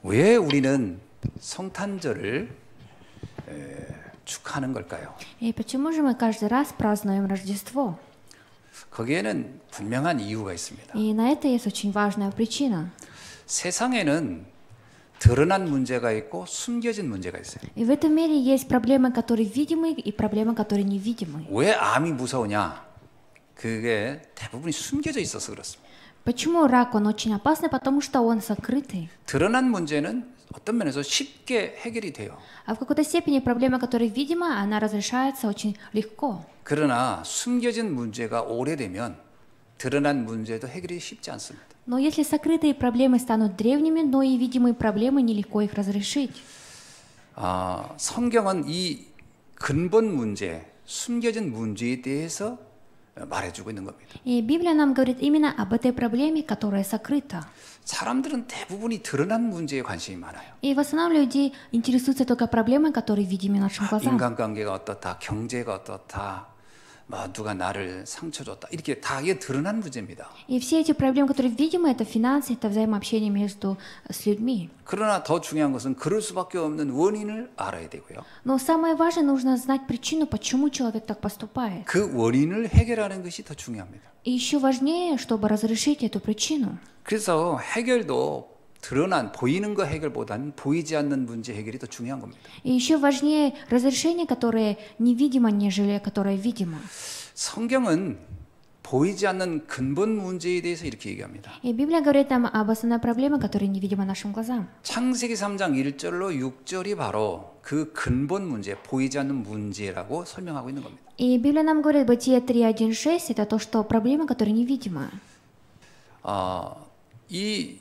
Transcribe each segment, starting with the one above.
왜 우리는 성탄절을 축하하는 걸까요? И почему же мы каждый раз празднуем Рождество? 거기에는 분명한 이유가 있습니다. И на это есть очень важная причина. 세상에는 드러난 문제가 있고 숨겨진 문제가 있어요. И в этом мире есть проблемы, которые видимы, и проблемы, которые невидимы. 왜 암이 무서우냐? 그게 대부분이 숨겨져 있어서 그렇습니다. Почему рак, он очень опасный? Потому что он сокрытый. 드러난 문제는 어떤 면에서 쉽게 해결이 돼요. А в какой-то степени проблема, которая видима, она разрешается очень легко. 그러나 숨겨진 문제가 오래되면 드러난 문제도 해결이 쉽지 않습니다. Но если сокрытые проблемы станут древними, но и видимые проблемы, нелегко их разрешить. 성경은 이 근본 문제, 숨겨진 문제에 대해서 말해주고 있는 겁니다. И Библия нам говорит именно об этой проблеме, которая сокрыта. 사람들은 대부분이 드러난 문제에 관심이 많아요. И в основном люди интересуются только проблемами, которые видимы нашим глазам. 인간관계가 어떻다, 경제가 어떻다, 누가 나를 상처 줬다, 이렇게 다 이게 드러난 문제입니다. И все эти проблемы, которые видимы, это финансы, это взаимообщение с людьми. 그러나 더 중요한 것은 그럴 수밖에 없는 원인을 알아야 되고요. Но самое важное, нужно знать причину, почему человек так поступает. 그 원인을 해결하는 것이 더 중요합니다. И еще важнее, чтобы разрешить эту причину. 그래서 해결도 드러난 보이는 거 해결보다는 보이지 않는 문제 해결이 더 중요한 겁니다. И еще важнее разрешение, которое невидимо, нежели которое видимо. 성경은 보이지 않는 근본 문제에 대해서 이렇게 얘기합니다. И Библия говорит нам об основной проблеме, которая невидима нашим глазам. 창세기 3장 1절로 6절이 바로 그 근본 문제, 보이지 않는 문제라고 설명하고 있는 겁니다. И Библия нам говорит, Бытие 3:1-6, это то, что проблема, которая невидима. 이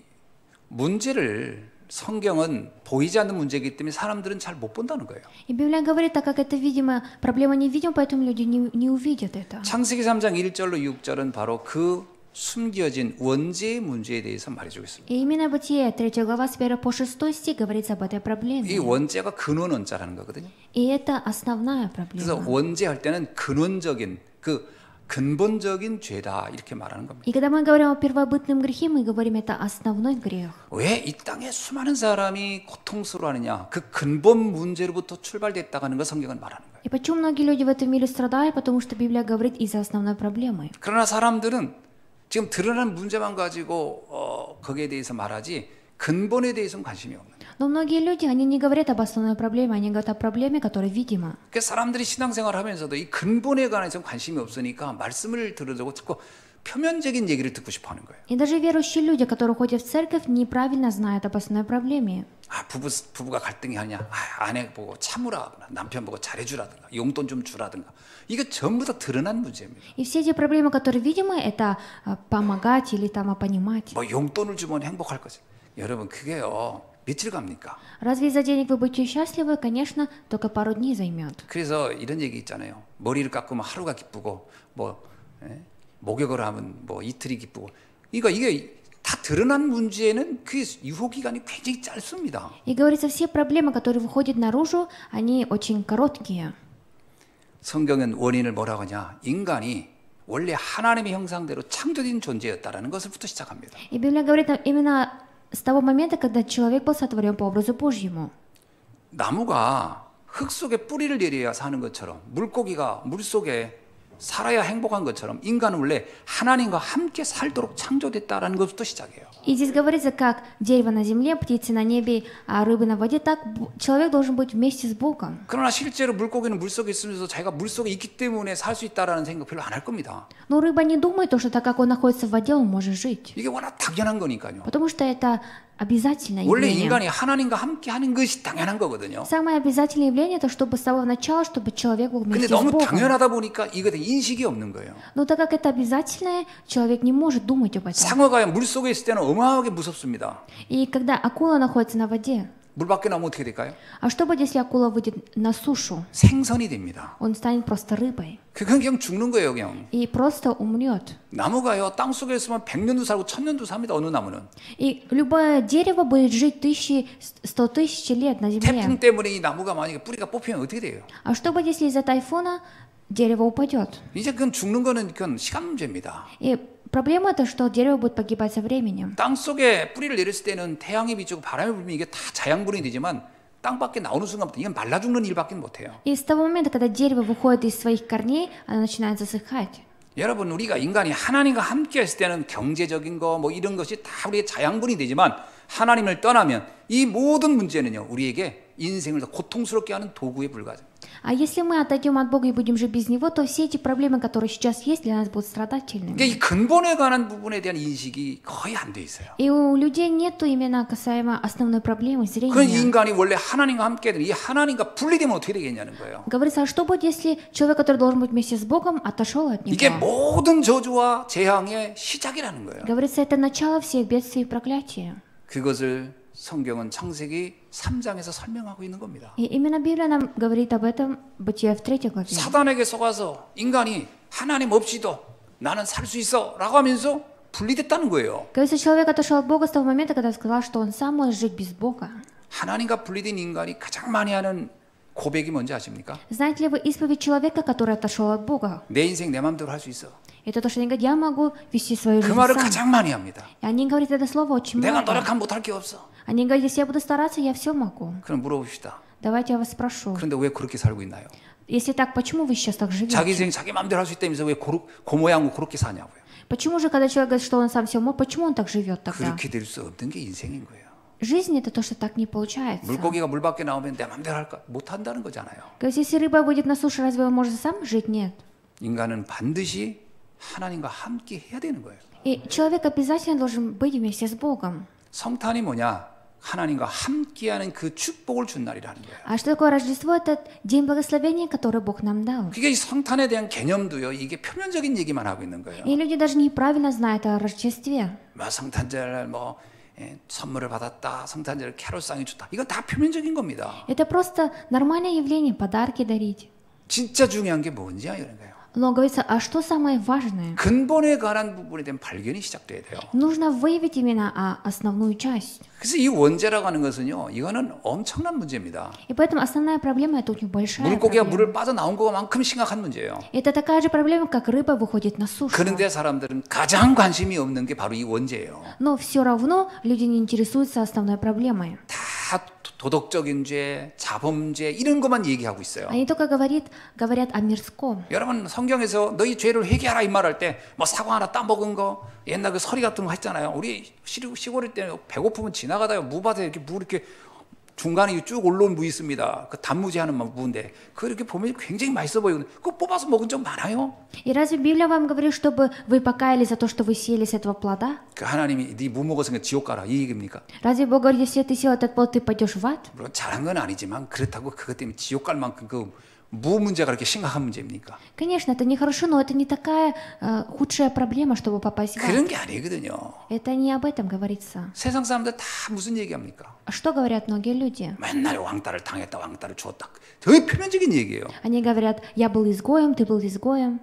문제를 성경은 보이지 않는 문제이기 때문에 사람들은 잘 못 본다는 거예요. И Библия говорит, так как это видимо, проблема невидима, поэтому люди не увидят это. 창세기 3장 1절로 6절은 바로 그 숨겨진 원죄의 문제에 대해서 말해주고 있습니다. И именно Бытие 3 глава с 1 по 6 стих говорится об этой проблеме. 이 원죄가 근원 원자라는 거거든요. И это основная 그래서 проблема. 원죄할 때는 근원적인 근본적인 죄다 이렇게 말하는 겁니다. И когда мы говорим о первобытном грехе, мы говорим, это основной грех. 왜 이 땅에 수많은 사람이 고통스러워하느냐? 그 근본 문제로부터 출발됐다고 하는 거 성경은 말하는 거예요. И почему многие люди в этом мире страдают? Потому что Библия говорит из-за основной проблемы. 그러나 사람들은 지금 드러난 문제만 가지고 거기에 대해서 말하지 근본에 대해서는 관심이 없는 거예요. Но многие люди, они не говорят об основной проблеме, они говорят о проблеме, которая видима. 그래서 사람들이 신앙생활을 하면서도 이 근본에 관해서 관심이 없으니까 말씀을 들으려고 자꾸 표면적인 얘기를 듣고 싶어 하는 거예요. И даже верующие люди, которые ходят в церковь, неправильно знают об основной проблеме. 부부가 갈등이 하냐? 아내 보고 참으라, 남편 보고 잘해주라든가, 용돈 좀 주라든가. 이거 전부 다 드러난 문제입니다. И все эти проблемы, которые видимы, это помогать или там понимать. 용돈을 주면 행복할 거지. 여러분 그게요. 며칠 갑니까? Разве из-за денег вы будете счастливы? Конечно, только пару дней займет. 그래서 이런 얘기 있잖아요. 머리를 깎으면 하루가 기쁘고 목욕을 하면 이틀이 기쁘고. 그러니까 이게 다 드러난 문제는 그 유효 기간이 굉장히 짧습니다. И говорится, все проблемы, которые выходят наружу, они очень короткие. 성경은 원인을 뭐라고 하냐? 인간이 원래 하나님의 형상대로 창조된 존재였다라는 것을부터 시작합니다. И Библия говорит именно с того момента, когда человек был сотворен по образу Божьему. 나무가 흙 속에 뿌리를 내려야 사는 것처럼 물고기가 물 속에 살아야 행복한 것처럼 인간은 원래 하나님과 함께 살도록 창조됐다라는 것부터 시작해요. И здесь говорится, как дерево на земле, птицы на небе, а рыбы на воде, так человек должен быть вместе с Богом. 그러나 실제로 물고기는 물 속에 있으면서 자기가 물 속에 있기 때문에 살 수 있다라는 생각 별로 안 할 겁니다. Но рыба не думает, что так как он находится в воде, он может жить. 이게 워낙 당연한 거니까요. Потому что это обязательное 원래 явление. 인간이 하나님과 함께 하는 것이 당연한 거거든요. Самое обязательное явление, это чтобы с самого начала, чтобы человек был 근데 вместе с 너무 Богом. 당연하다 보니까 이거에 대해 인식이 없는 거예요. Но так как это обязательное, человек не может думать об этом. 상어가 물 속에 있을 때는 어마어마하게 무섭습니다. И когда акула находится на воде, 물 밖에 나오면 어떻게 될까요? а что будет, если акула выйдет на сушу? 생선이 됩니다. Он станет просто рыбой 그냥 죽는 거예요, 그냥. и просто умрет. 나무가요, 땅 속에 있으면 100년도 살고 1000년도 삽니다. 어느 나무는. И любое дерево будет жить 100 тысяч лет на земле. 태풍 때문에 이 나무가 만약에 뿌리가 뽑히면 어떻게 돼요? А что будет, если из-за тайфуна дерево упадет? 이제 그건 죽는 거는 그건 시간 문제입니다. И проблема это, что дерево будет погибать со временем. 땅 속에 뿌리를 내렸을 때는 태양이 비추고 바람이 불면 이게 다 자양분이 되지만 땅 밖에 나오는 순간부터 이건 말라 죽는 일밖에 못해요. И с того момента, когда дерево выходит из своих корней, оно начинает засыхать. 여러분 우리가 인간이 하나님과 함께 했을 때는 경제적인 거 뭐 이런 것이 다 우리의 자양분이 되지만 하나님을 떠나면 이 모든 문제는요 우리에게 인생을 더 고통스럽게 하는 도구에 불과합니다. А если мы отойдем от Бога и будем жить без Него, то все эти проблемы, которые сейчас есть, для нас будут страдательными. 그러니까 이 근본에 관한 부분에 대한 인식이 거의 안 돼 있어요. И у людей нет именно 그асаемо основной проблемы 그런 зрения. 인간이 원래 하나님과 함께 되는 이 하나님과 분리되면 어떻게 되겠냐는 거예요. Говорится, а что будет, если человек, который должен быть вместе с Богом, отошел от 이게 Него? 모든 저주와 재앙의 시작이라는 거예요. Говорится, это начало всех бедствий и проклятия. 그것을 성경은 창세기 3장에서 설명하고 있는 겁니다. И именно Библия нам говорит об этом, Бытие в 3 главе. 사단에게 속아서 인간이 하나님 없이도 나는 살 수 있어 라고 하면서 분리됐다는 거예요. Говорится, человек отошел от Бога с того момента, когда сказал, что он сам может жить без Бога. 하나님과 분리된 인간이 가장 많이 하는 고백이 뭔지 아십니까? Знаете ли вы исповедь человека, который отошел от Бога? 내 인생 내 맘대로 할 수 있어. Это то, что они говорят, я могу вести свою 그 жизнь 말을 сам. 가장 많이 합니다. И они говорят это слово очень 내가 много. 노력하면 못할 게 없어. Они говорят, если я буду стараться, я все могу. 그럼 물어봅시다. Давайте я вас спрошу. 그런데 왜 그렇게 살고 있나요? Если так, почему вы сейчас так 자기 живете? 인생 자기 맘대로 할 수 있다면서 왜 고모양고 그렇게 사냐고요. Почему же, когда человек говорит, что он сам все может, почему он так живет тогда? 그렇게 될 수 없는 게 인생인 거예요. Жизнь это то, что так не получается. 물고기가 물 밖에 나오면 내 맘대로 할까? 못 한다는 거잖아요. Говорит, если рыба будет на суше, разве он может сам жить? Нет. 인간은 반드시 하나님과 함께 해야 되는 거예요. И человек обязательно должен быть вместе с Богом. 성탄이 뭐냐? 하나님과 함께하는 그 축복을 준 날이라는 거예요. А что такое Рождество? Это день благословения, который Бог нам дал. 그게 이 성탄에 대한 개념도요. 이게 표면적인 얘기만 하고 있는 거예요. И люди даже неправильно знают о Рождестве. 뭐 성탄절 뭐 선물을 받았다. 성탄절 캐롤상이 좋다. 이건 다 표면적인 겁니다. Это просто нормальное явление, подарки дарить. 진짜 중요한 게 뭔지야 이런 거예요. Но говорится, а что самое важное? 근본에 관한 부분에 대한 발견이 시작돼야 돼요. Нужно выявить именно основную часть. 그래서 이 원죄라고 하는 것은요. 이거는 엄청난 문제입니다. И поэтому основная проблема это очень большая 물고기가 проблема. 물을 빠져나온 것만큼 심각한 문제예요. Это такая же проблема, как рыба выходит на сушу. 그런데 사람들은 가장 관심이 없는 게 바로 이 원죄예요. Но все равно люди не интересуются основной проблемой. 다 도덕적인 죄, 자범죄 이런 것만 얘기하고 있어요. Они только говорят о мирском. 여러분 성경에서 너희 죄를 회개하라 이 말할 때 뭐 사과 하나 따먹은 거 옛날 그 서리 같은 거 했잖아요. 우리 시골일 때 배고프면 지나가다가 무밭에 이렇게 무 이렇게 중간에 쭉 올라온 무 있습니다. 그 단무지 하는 무인데 그 이렇게 보면 굉장히 맛있어 보이거든요. 그거 뽑아서 먹은 적 많아요. И разве Библия вам говорит, чтобы вы покаялись за то, что вы съели с этого плода? 그 하나님이 네 무 먹었으니까 지옥 가라 이 얘기입니까? Разве Бог говорит, если ты съел этот плод, ты пойдешь в ад? 물론 잘한 건 아니지만 그렇다고 그것 때문에 지옥 갈 만큼 그 무 문제가 그렇게 심각한 문제입니까? Конечно, это нехорошо, но это не такая худшая проблема, чтобы попасть в ад. 그런 게 아니거든요. Это не об этом говорится. 세상 사람들 다 무슨 얘기합니까? Что говорят многие люди? 맨날 왕따를 당했다, 왕따를 주었다. 되게 표면적인 얘기예요. Они говорят, я был изгоем, ты был изгоем.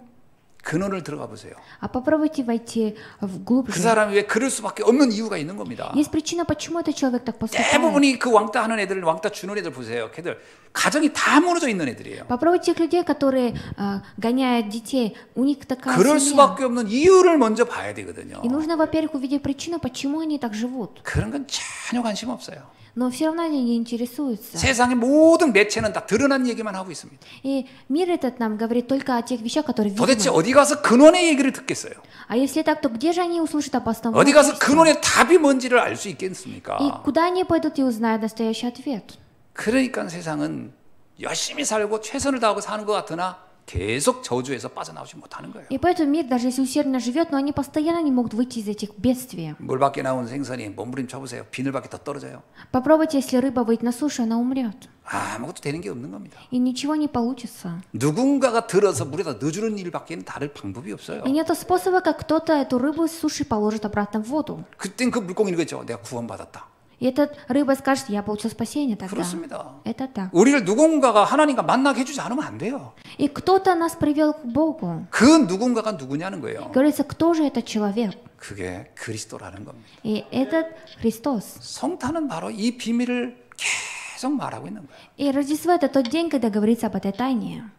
근원을 들어가 보세요. А попробуйте войти 그 вглубь. 사람이 왜 그럴 수밖에 없는 이유가 있는 겁니다. Есть причина, почему этот человек так поступает. 대부분이 그 왕따 하는 애들, 왕따 주는 애들 보세요. 걔들 가정이 다 무너져 있는 애들이에요. Попробуйте тех людей, которые гоняют детей. У них такая 그럴 семья. 수밖에 없는 이유를 먼저 봐야 되거든요. И нужно, во-первых, увидеть причину, почему они так живут. 그런 건 전혀 관심 없어요. Но все равно они не интересуются. 세상의 모든 매체는 다 드러난 얘기만 하고 있습니다. И мир этот нам говорит только о тех вещах, которые 도대체 видимы. 어디 가서 근원의 얘기를 듣겠어요? А если так, то где же они услышат об основном? 어디 가서 근원의 답이 뭔지를 알 수 있겠습니까? И куда они пойдут и узнают настоящий ответ? 그러니까 세상은 열심히 살고 최선을 다하고 사는 것 같으나 계속 저주에서 빠져나오지 못하는 거예요. И поэтому мир, даже если усердно живет, но они постоянно не могут выйти из этих бедствий. 물 밖에 나온 생선이 몸부림 쳐보세요. 비늘 밖에 더 떨어져요. Попробуйте, если рыба выйдет на сушу, она умрет. 아무것도 되는 게 없는 겁니다. И ничего не получится. 누군가가 들어서 물에다 넣어주는 일밖에는 다를 방법이 없어요. И нет способа, как кто-то эту рыбу с суши положит обратно в воду. 그땐 그 물고기는 거죠. 내가 구원받았다. И этот рыба скажет, я получил спасение тогда. 그렇습니다. Это так. 우리를 누군가가 하나님과 만나게 해주지 않으면 안 돼요. И кто-то нас привел к Богу. 그 누군가가 누구냐는 거예요. Говорится, кто же этот человек? 그게 그리스도라는 겁니다. И этот Христос. 성탄은 바로 이 비밀을 계속 말하고 있는 거예요. И Рождество – это тот день, когда говорится об этой тайне.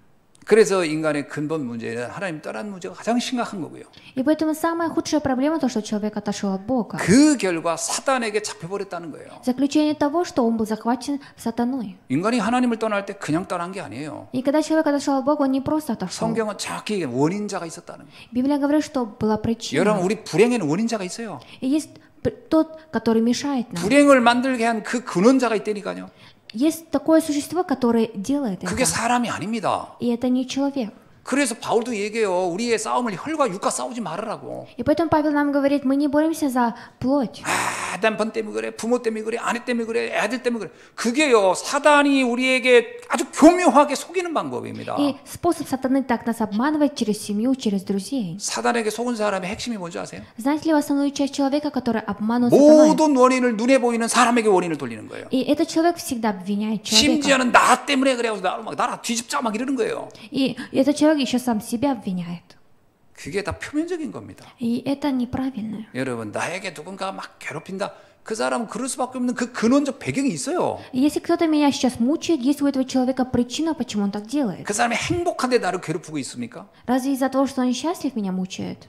그래서 인간의 근본 문제는 하나님 떠난 문제가 가장 심각한 거고요. И поэтому самая худшая проблема то, что человек отошел от Бога. 그 결과 사단에게 잡혀버렸다는 거예요. Заключение того, что он был захвачен сатаной. 인간이 하나님을 떠날 때 그냥 떠난 게 아니에요. И когда человек отошел от Бога, он не просто отошел. 성경은 정확히 원인자가 있었다는 거예요. Библия говорит, что была причина. 여러분, 우리 불행에는 원인자가 있어요. И есть тот, который мешает нам. 불행을 만들게 한 그 근원자가 있다니까요. Есть такое существо, которое делает это. 그게 사람이 아닙니다. И это не человек. 그래서 바울도 얘기해요. 우리의 싸움을 혈과 육과 싸우지 말으라고. И поэтому Павел нам говорит, мы не боремся за плоть. 남편 때문에 그래, 부모 때문에 그래, 아내 때문에 그래, 애들 때문에 그래. 그게요, 사단이 우리에게 아주 교묘하게 속이는 방법입니다. И способ сатаны так нас обманывать через семью, через друзей. 사단에게 속은 사람의 핵심이 뭔지 아세요? Знаете ли вы основную часть человека, который обманул сатаной? 모든 원인을 눈에 보이는 사람에게 원인을 돌리는 거예요. И этот человек всегда обвиняет человека. 심지어는 나 때문에 그래, 나라 뒤집자 막 이러는 거예요. И этот человек еще сам себя обвиняет. 그게 다 표면적인 겁니다. И это неправильно. 여러분, 나에게 누군가 막 괴롭힌다. 그 사람은 그럴 수밖에 없는 그 근원적 배경이 있어요. И если кто-то меня сейчас мучает, есть у этого человека причина, почему он так делает. 그 사람이 행복한데 나를 괴롭히고 있습니까? Разве из-за того, что он счастлив, меня мучает?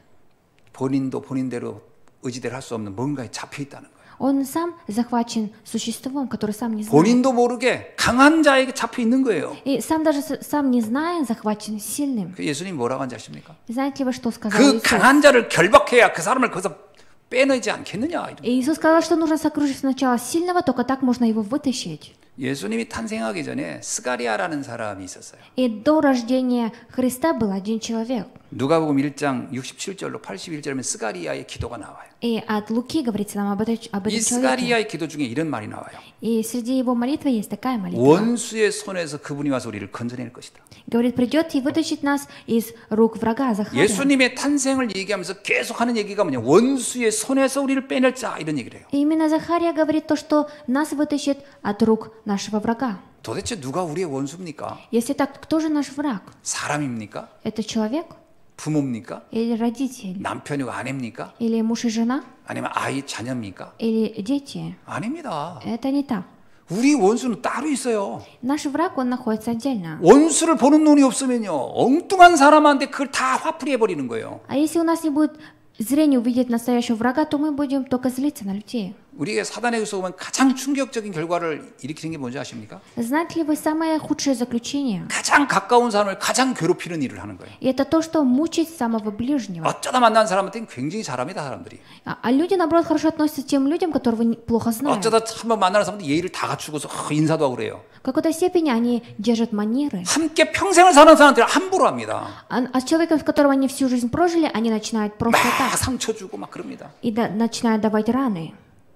본인도 본인대로 의지대로 할 수 없는 뭔가에 잡혀 있다는 거예요. Он сам захвачен существом, который сам не знает. 본인도 모르게 강한 자에게 잡혀 있는 거예요. И сам даже сам не зная, захвачен сильным. 그 예수님 뭐라고 한지 아십니까? Знаете ли вы, что сказал 그 Иисус? 강한 자를 결박해야 그 사람을 거기서 빼내지 않겠느냐. И Иисус сказал, что нужно сокрушить сначала сильного, только так можно его вытащить. 예수님이 탄생하기 전에 스가리아라는 사람이 있었어요. И до рождения Христа был один человек. 누가복음 1장 67절로 81절이면 스가리아의 기도가 나와요. И от Луки говорится нам об этом 이 человеке. 스가리아의 기도 중에 이런 말이 나와요. И среди его молитвы есть такая молитва. 원수의 손에서 그분이 와서 우리를 건져낼 것이다. Говорит, придет и вытащит нас из рук врага Захария. 예수님의 탄생을 얘기하면서 계속 하는 얘기가 뭐냐? 원수의 손에서 우리를 빼낼 자 이런 얘기를 해요. И именно Захария говорит то, что нас вытащит от рук нашего врага. 도대체 누가 우리의 원수입니까? Если так, кто же наш враг? 사람입니까? Это человек? 부모입니까? Или родитель? 남편이고 아내입니까? Или муж и жена? 아니면 아이 자녀입니까? Или дети? 아닙니다. Это не так. 우리 원수는 따로 있어요. Наш враг, он находится отдельно. 원수를 보는 눈이 없으면요, 엉뚱한 사람한테 그걸 다 화풀이해 버리는 거예요. А если у нас не будет зрения увидеть настоящего врага, то мы будем только злиться на людей. 우리가 사단에게서 오면 가장 충격적인 결과를 일으키는 게 뭔지 아십니까? Знаете ли вы самое худшее заключение? 가장 가까운 사람을 가장 괴롭히는 일을 하는 거예요. И это то, что мучить самого ближнего. 어쩌다 만난 사람한테는 굉장히 잘합니다, 사람들이. А люди, наоборот, хорошо относятся к тем людям, которых вы плохо знаете. 어쩌다 한번 만나는 사람한테 예의를 다 갖추고서 인사도 하고 그래요. В какой-то степени они держат манеры. 함께 평생을 사는 사람한테는 함부로 합니다. А с человеком, с которым они всю жизнь прожили, они начинают просто 막 так. 상처 주고 막 그럽니다. И начинают давать раны.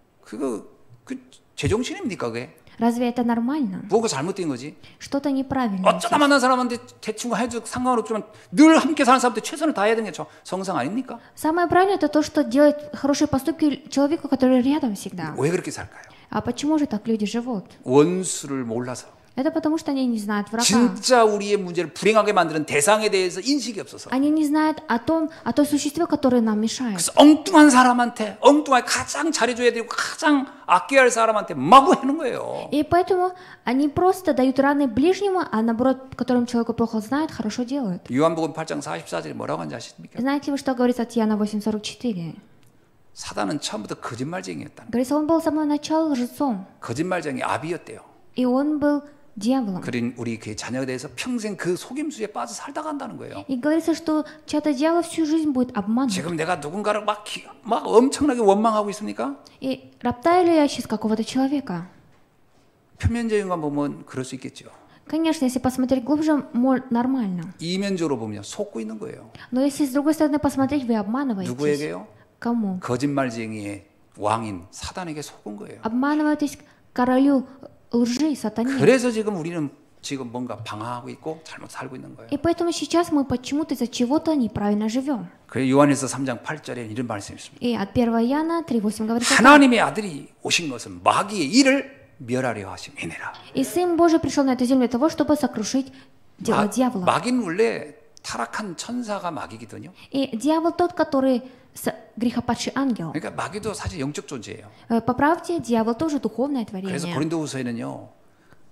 그 제정신입니까 그게? Разве это нормально? 뭐가 잘못된 거지? Что-то неправильно. 어쩌다 만난 사람한테 대충 해도 상관없지만 늘 함께 사는 사람한테 최선을 다해야 되는 게 성상 아닙니까? Самое правильное это то, что делать хорошие поступки человеку, который рядом всегда. 왜 그렇게 살까요? А почему же так люди живут? 원수를 몰라서. Это потому, что они не знают врага. 진짜 우리의 문제를 불행하게 만드는 대상에 대해서 인식이 없어서. Они не знают о том существе, которое нам мешает. 그래서 엉뚱한 사람한테, 엉뚱하게 가장 잘해줘야 되고 가장 아껴야 할 사람한테 마구 하는 거예요. И поэтому они просто дают раны ближнему, а наоборот, которым человеку плохо знают, хорошо делают. 요한복음 8장 44절에 뭐라고 하는지 아십니까? Знаете ли вы, что говорится от Иоанна 8:44? 사단은 처음부터 거짓말쟁이였다는 거예요. Говорится, он был с самого начала лжецом. 거짓말쟁이 아비였대요. И он был дьяволом. 그린 우리 그 자녀에 대해서 평생 그 속임수에 빠져 살다 간다는 거예요. И говорится, что чья-то дьявол всю жизнь будет обманывать. 지금 내가 누군가를 막 엄청나게 원망하고 있습니까? И роптаю ли я сейчас какого-то человека? 표면적인 거 보면 그럴 수 있겠죠. Конечно, если посмотреть глубже, нормально. 이면적으로 보면 속고 있는 거예요. Но если с другой стороны посмотреть, вы обманываетесь. 누구에게요? Кому? 거짓말쟁이의 왕인 사단에게 속은 거예요. Обманываетесь королю лжи, сатане. 그래서 지금 우리는 지금 뭔가 방황하고 있고 잘못 살고 있는 거예요. И поэтому сейчас мы почему-то из-за чего-то неправильно живем. 그래서 요한일서 3장 8절에 이런 말씀이 있습니다. И от 1 Иоанна 3:8 говорится: 하나님의 아들이 오신 것은 마귀의 일을 멸하려 하심이니라. И Сын Божий пришел на эту землю для того, чтобы сокрушить дело дьявола. 마귀는 원래 타락한 천사가 마귀거든요. И дьявол тот, который грехопадший ангел. 그러니까 마귀도 사실 영적 존재예요. По правде, дьявол тоже духовное 그래서 творение. 고린도후서에는요.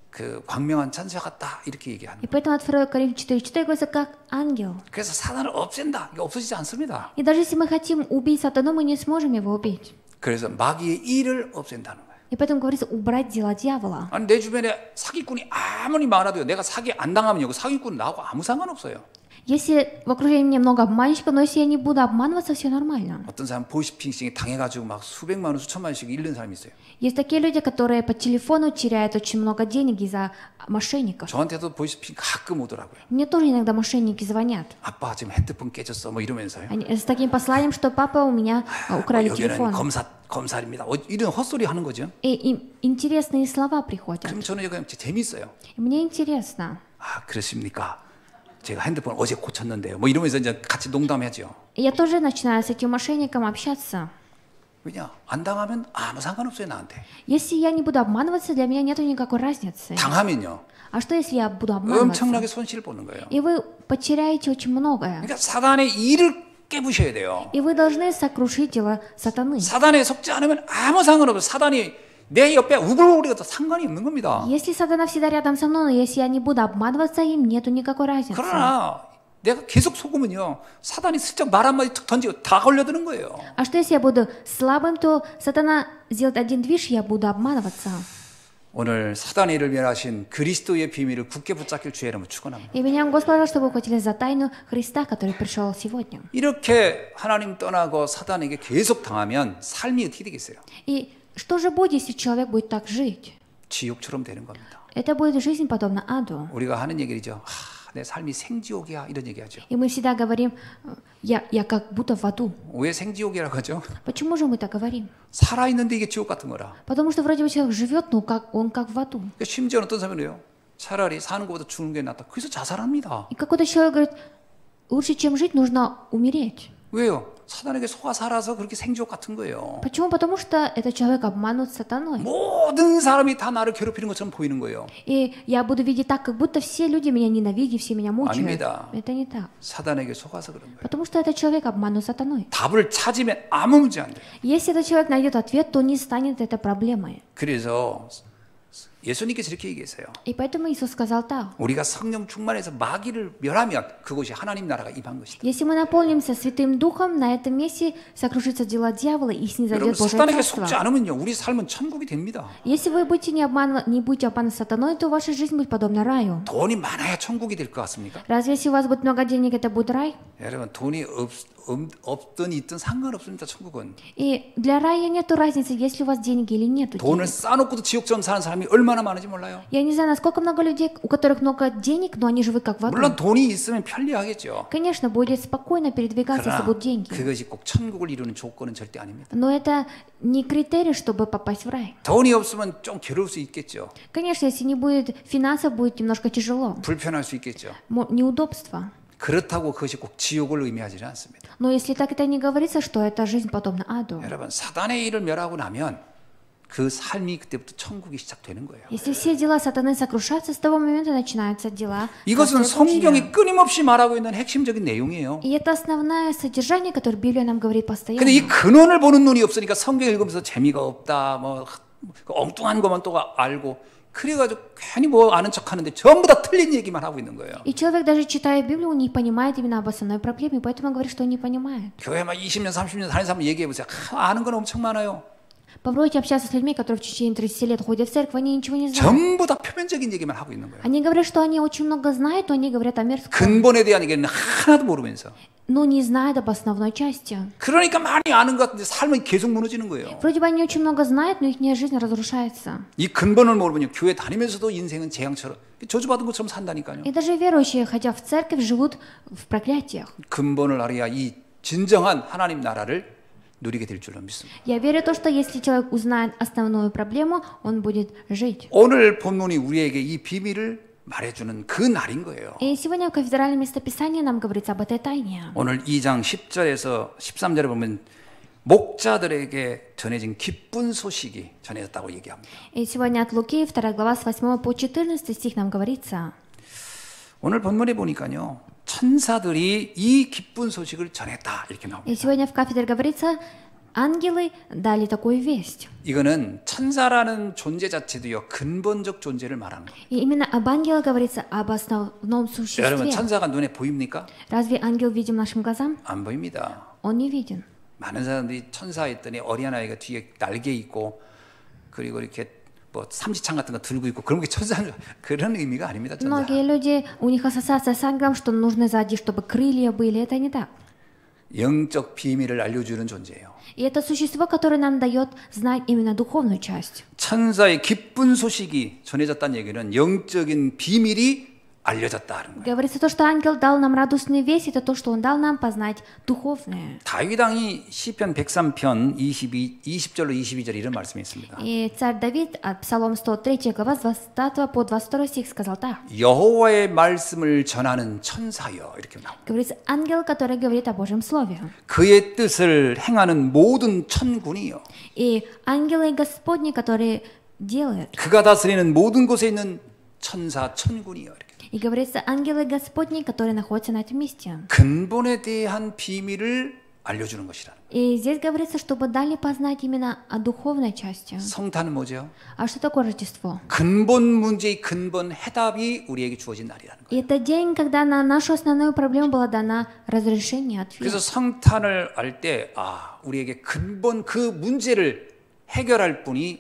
그 광명한 천사 같다 이렇게 얘기하는. И поэтому от 2 Коринфянам 4:4 говорится, как ангел. 그래서 사단을 없앤다. 이게 없어지지 않습니다. И даже если мы хотим убить сатану, мы не сможем его убить. 그래서 마귀의 일을 없앤다는 거예요. И поэтому говорится, убрать дела дьявола. 아니 내 주변에 사기꾼이 아무리 많아도요. 내가 사기 안 당하면요. 그 사기꾼은 나하고 아무 상관없어요. Если в окружении меня много обманщиков, но если я не буду обманываться, все нормально. 어떤 사람 보이스피싱에 당해가지고 막 수백만 원, 수천만 원씩 잃는 사람이 있어요. Есть такие люди, которые по телефону теряют очень много денег из-за мошенников. 저한테도 보이스피싱 가끔 오더라고요. Мне тоже иногда мошенники звонят. 아빠 지금 핸드폰 깨졌어 뭐 이러면서요. Они, с таким посланием, что папа, у меня украли 여기는 телефон. 검살입니다. 이런 헛소리 하는 거죠. И им интересные слова приходят. 그럼 저는 그냥 재밌어요. И мне интересно. 아 그렇습니까? 제가 핸드폰 어제 고쳤는데요. 뭐 이러면서 이제 같이 농담하죠. И я тоже начинаю с этим мошенником общаться. 왜냐? 안 당하면 아무 상관없어요 나한테. Если я не буду обманываться, для меня нету никакой разницы. 당하면요. А что, если я буду обманываться? 엄청나게 손실을 보는 거예요. И вы потеряете очень многое. 그러니까 사단의 일을 깨부셔야 돼요. И вы должны сокрушить дела сатаны. 사단에 속지 않으면 아무 상관없어요. 사단이 내 옆에 우글우글거려도 상관이 없는 겁니다. Если сатана всегда рядом со мной, но если я не буду обманываться им, нету никакой разницы. 그러나 내가 계속 속으면요. 사단이 슬쩍 말 한마디 툭 던지고 다 걸려드는 거예요. А что, если я буду слабым, то сатана сделает один движ, и я буду обманываться. 오늘 사단의 일을 멸하신 그리스도의 비밀을 굳게 붙잡길 주의 이름으로 축원합니다. И меня Господь, чтобы ухватились за тайну Христа, который пришел сегодня. 이렇게 하나님 떠나고 사단에게 계속 당하면 삶이 어떻게 되겠어요? И что же будет, если человек будет так жить? 지옥처럼 되는 겁니다. Это будет жизнь подобна аду. 우리가 하는 얘기죠. 내 삶이 생지옥이야 이런 얘기하죠. И мы всегда говорим, я как будто в аду. 왜 생지옥이라고 하죠? Почему же мы так говорим? 살아있는데 이게 지옥 같은 거라. Потому что вроде бы человек живет, но он как в аду. 심지어 어떤 사람은요. 차라리 사는 것보다 죽는 게 낫다. 그래서 자살합니다. И какой-то человек говорит, лучше, чем жить, нужно умереть. 왜요? 사단에게 속아 살아서 그렇게 생지옥 같은 거예요. Почему? Потому что этот человек обманут сатаной. 모든 사람이 다 나를 괴롭히는 것처럼 보이는 거예요. И я буду видеть так, как будто все люди меня ненавидят, все меня мучают. 아닙니다. Это не так. 사단에게 속아서 그런 거예요. Потому что этот человек обманут сатаной. 답을 찾으면 아무 문제 안 돼요. Если этот человек найдет ответ, то не станет это проблемой. 그래서 예수님께서 이렇게 얘기했어요. И поэтому Иисус сказал так. 우리가 성령 충만해서 마귀를 멸하면 그곳이 하나님 나라가 임한 것이다. Если мы наполнимся Святым Духом, на этом месте сокрушится дела дьявола и 여러분 снизойдет Божье 사단에게 속지 Царство. 않으면요 у리 삶은 천국이 됩니다. Если вы будете не будете обманывать сатаной, то ваша жизнь будет подобна раю. 돈이 많아야 천국이 될 것 같습니까? Разве если у вас будет много денег, это будет рай? 여러분 돈이 없든 있든 상관없습니다. 천국은 И для рая нету разницы, есть ли у вас деньги или нету 돈을 денег. 쌓아놓고도 지옥처럼 사는 사람이 얼마나 많은지 몰라요. Я не знаю, насколько много людей, у которых много денег, но они живут как в аду. 물론 돈이 있으면 편리하겠죠. Конечно, будет спокойно передвигаться, если 그러나 будут деньги. 그것이 꼭 천국을 이루는 조건은 절대 아닙니다. Но это не критерий, чтобы попасть в рай. 돈이 없으면 좀 괴로울 수 있겠죠. Конечно, если не будет финансов, будет немножко тяжело. 불편할 수 있겠죠. Неудобство. 그렇다고 그것이 꼭 지옥을 의미하지는 않습니다. Но если так это не говорится, что эта жизнь подобна аду. 여러분 사단의 일을 멸하고 나면 그 삶이 그때부터 천국이 시작되는 거예요. Если все дела сатаны сокрушатся, с того момента начинаются дела. 이것은 Царствия Божьего. 성경이 끊임없이 말하고 있는 핵심적인 내용이에요. И это основное содержание, которое Библия нам говорит постоянно. 근데 이 근원을 보는 눈이 없으니까 성경 읽으면서 재미가 없다, 뭐 엉뚱한 것만 또 알고 그래가지고 괜히 뭐 아는 척하는데 전부 다 틀린 얘기만 하고 있는 거예요. И человек, даже читая Библию, не понимает именно об основной проблеме, поэтому он говорит, что он не понимает. 교회 막 20년, 30년 다니는 사람 얘기해 보세요. 아는 건 엄청 많아요. Попробуйте общаться с людьми, которые в течение 30 лет ходят в церковь, они ничего не знают. 전부 다 표면적인 얘기만 하고 있는 거예요. Они говорят, что они очень много знают, но они говорят о мерзком, 근본에 대한 얘기는 하나도 모르면서. но не знают об основной части. 그러니까 많이 아는 것 같은데 삶은 계속 무너지는 거예요. Вроде бы они очень много знают, но их жизнь разрушается. 이 근본을 모르면 교회 다니면서도 인생은 재앙처럼 저주받은 것처럼 산다니까요. И даже верующие, хотя в церковь, живут в проклятиях. 근본을 알아야 이 진정한 하나님 나라를 누리게 될 줄로 믿습니다. Я верю в то, что если человек узнает основную проблему, он будет жить. 오늘 본문이 우리에게 이 비밀을 말해주는 그 날인 거예요. И сегодня в кафедральном местописании нам говорится об этой тайне. 오늘 2장 10절에서 13절에 보면 목자들에게 전해진 기쁜 소식이 전해졌다고 얘기합니다. И сегодня от Луки, 2 глава, с 8 по 14 стих нам говорится. 오늘 본문에 보니까요. 천사들이 이 기쁜 소식을 전했다 이렇게 나옵니다. И сегодня в кафедре говорится, ангелы дали такую весть. 이거는 천사라는 존재 자체도요 근본적 존재를 말하는 거예요. И именно об ангелах говорится об основном 여러분 существе. 천사가 눈에 보입니까? Разве ангел видим нашим глазам? 안 보입니다. Он не виден. 많은 사람들이 천사 했더니 어린 아이가 뒤에 날개 있고 그리고 이렇게 뭐 삼지창 같은 거 들고 있고 그런 게 천사는 그런 의미가 아닙니다. 천사. Многие люди, у них ассоциация с ангелом, что нужно сзади, чтобы крылья были. Это не так. 영적 비밀을 알려주는 존재예요. И это существо, которое нам дает знать именно духовную часть. 천사의 기쁜 소식이 전해졌다는 얘기는 영적인 비밀이 알려졌다는 거예요. Говорится то, что ангел дал нам радостную весть, это то, что он дал нам познать духовное. 다윗 왕이 시편 103편 20절로 22절 이런 말씀이 있습니다. И царь Давид, от Псалом 103 глава, с 20 по 22 стих сказал так. 여호와의 말씀을 전하는 천사여 이렇게 나옵니다. Говорится, ангел, который говорит о Божьем Слове. 그의 뜻을 행하는 모든 천군이요. И ангелы Господни, которые делают. 그가 다스리는 모든 곳에 있는 천사 천군이요. 이렇게. И говорится, ангелы Господни, которые находятся на этом месте. 근본에 대한 비밀을 알려주는 것이라. И здесь говорится, чтобы дали познать именно о духовной части. 성탄은 뭐죠? А что такое Рождество? 근본 문제의 근본 해답이 우리에게 주어진 날이라는 거예요. И это день, когда на нашу основную проблему была дана разрешение, ответ. 그래서 성탄을 알 때 우리에게 근본 그 문제를 해결할 분이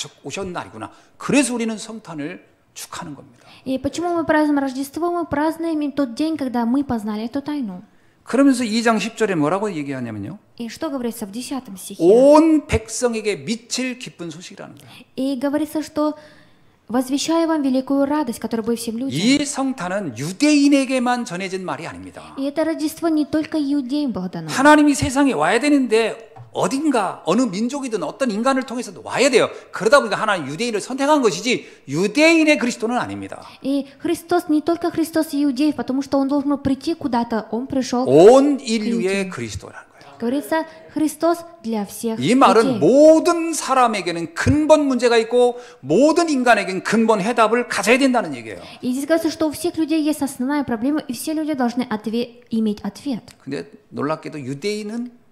오셨 날이구나. 그래서 우리는 성탄을 축하하는 겁니다. И почему мы празднуем Рождество? Мы празднуем тот день, когда мы познали эту тайну. 그러면서 2장 10절에 뭐라고 얘기하냐면요. И что говорится в 10 стихе? 온 백성에게 미칠 기쁜 소식이라는 거예요. И говорится, что возвещаю вам великую радость, которая будет всем людям. 이 성탄은 유대인에게만 전해진 말이 아닙니다. И это Рождество не только иудеям было дано. 하나님이 세상에 와야 되는데 어딘가 어느 민족이든 어떤 인간을 통해서 와야 돼요. 그러다 보니까 하나님 유대인을 선택한 것이지 유대인의 그리스도는 아닙니다. И Христос не только Христос иудеев, потому что Он должен прийти куда-то, Он пришел. 온 인류의 그리스도라는 거예요. Говорится, Христос для всех 이 말은 людей. 모든 사람에게는 근본 문제가 있고 모든 인간에게는 근본 해답을 가져야 된다는 얘기예요. И здесь говорится, что у всех людей есть основная проблема, и все люди должны иметь ответ. 근데 놀랍게도 유대인은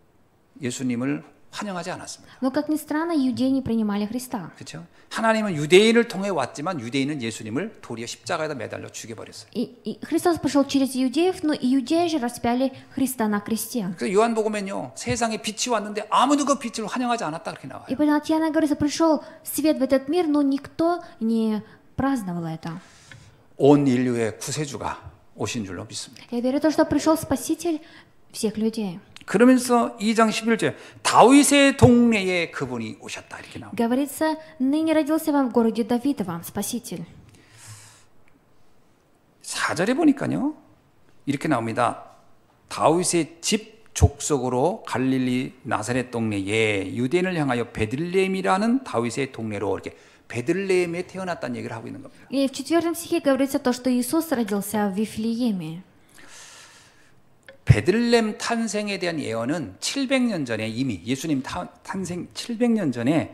예수님을 환영하지 않았습니다. Но, как ни странно, иудеи не принимали Христа. 그렇죠? 하나님은 유대인을 통해 왔지만 유대인은 예수님을 도리어 십자가에다 매달려 죽여버렸어요. И Христос пришел через иудеев, но иудеи же распяли Христа на кресте. 그래서 요한복음에는요, 세상에 빛이 왔는데 아무도 그 빛을 환영하지 않았다 그렇게 나와요. И поэтому от Иоанна говорится, пришел свет в этот мир, но никто не праздновал это. 온 인류의 구세주가 오신 줄로 믿습니다. Я верю в то, что пришел Спаситель всех людей. 그러면서 2장 11절 다윗의 동네에 그분이 오셨다 이렇게 나옵니다. Говорится, ныне родился вам в городе Давидовом Спаситель. 4절에 보니까요, 이렇게 나옵니다. 다윗의 집 족속으로 갈릴리 나사렛 동네에 유대인을 향하여 베들레헴이라는 다윗의 동네로 이렇게 베들레헴에 태어났다는 얘기를 하고 있는 겁니다. И в 4 стихе говорится то, что Иисус родился в Вифлееме. 베들레헴 탄생에 대한 예언은 700년 전에 이미 예수님 탄생 700년 전에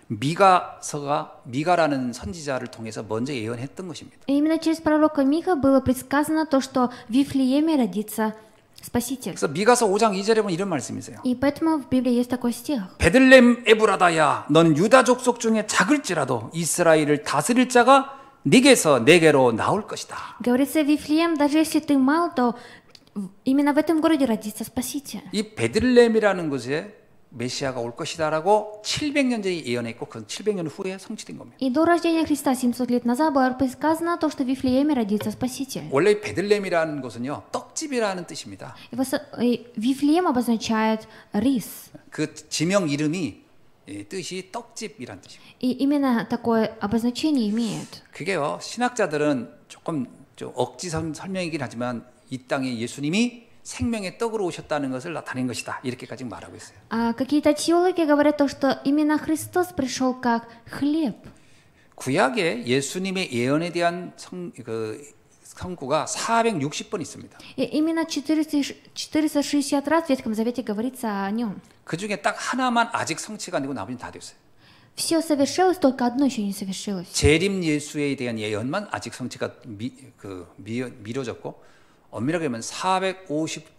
미가라는 선지자를 통해서 먼저 예언했던 것입니다. И именно через пророка Миха было предсказано то, что в Вифлееме родится Спаситель. 그래서 미가서 5장 2절에 보면 이런 말씀이 있어요. И поэтому в Библии есть такой стих. 베들레헴 에브라다야, 넌 유다 족속 중에 작을지라도 이스라엘을 다스릴 자가 네게서 내게로 나올 것이다. Говорится, Вифлеем, даже если ты мал, то именно в этом городе родится Спаситель. 이 베들레헴이라는 곳에 메시아가 올 것이다라고 700년 전에 예언했고 그 700년 후에 성취된 겁니다. И до рождения Христа 700 лет назад было предсказано то, что в Вифлееме родится Спаситель. 원래 베들레헴이라는 곳은요, 떡집이라는 뜻입니다. И Вифлеем обозначает рис. 그 지명 이름이 뜻이 떡집이라는 뜻입니다. И именно такое обозначение имеет. 그게요, 신학자들은 조금 좀 억지 설명이긴 하지만 이 땅에 예수님이 생명의 떡으로 오셨다는 것을 나타낸 것이다. 이렇게까지 말하고 있어요. А какие-то теологи говорят то, что именно Христос пришел как хлеб. 구약에 예수님의 예언에 대한 성구가 460번 있습니다. И именно 460 раз в Ветхом Завете говорится о нем. 그 중에 딱 하나만 아직 성취가 안 되고 나머지는 다 됐어요. Все совершилось, только одно еще не совершилось. 재림 예수에 대한 예언만 아직 성취가 미뤄졌고 엄밀하게 하면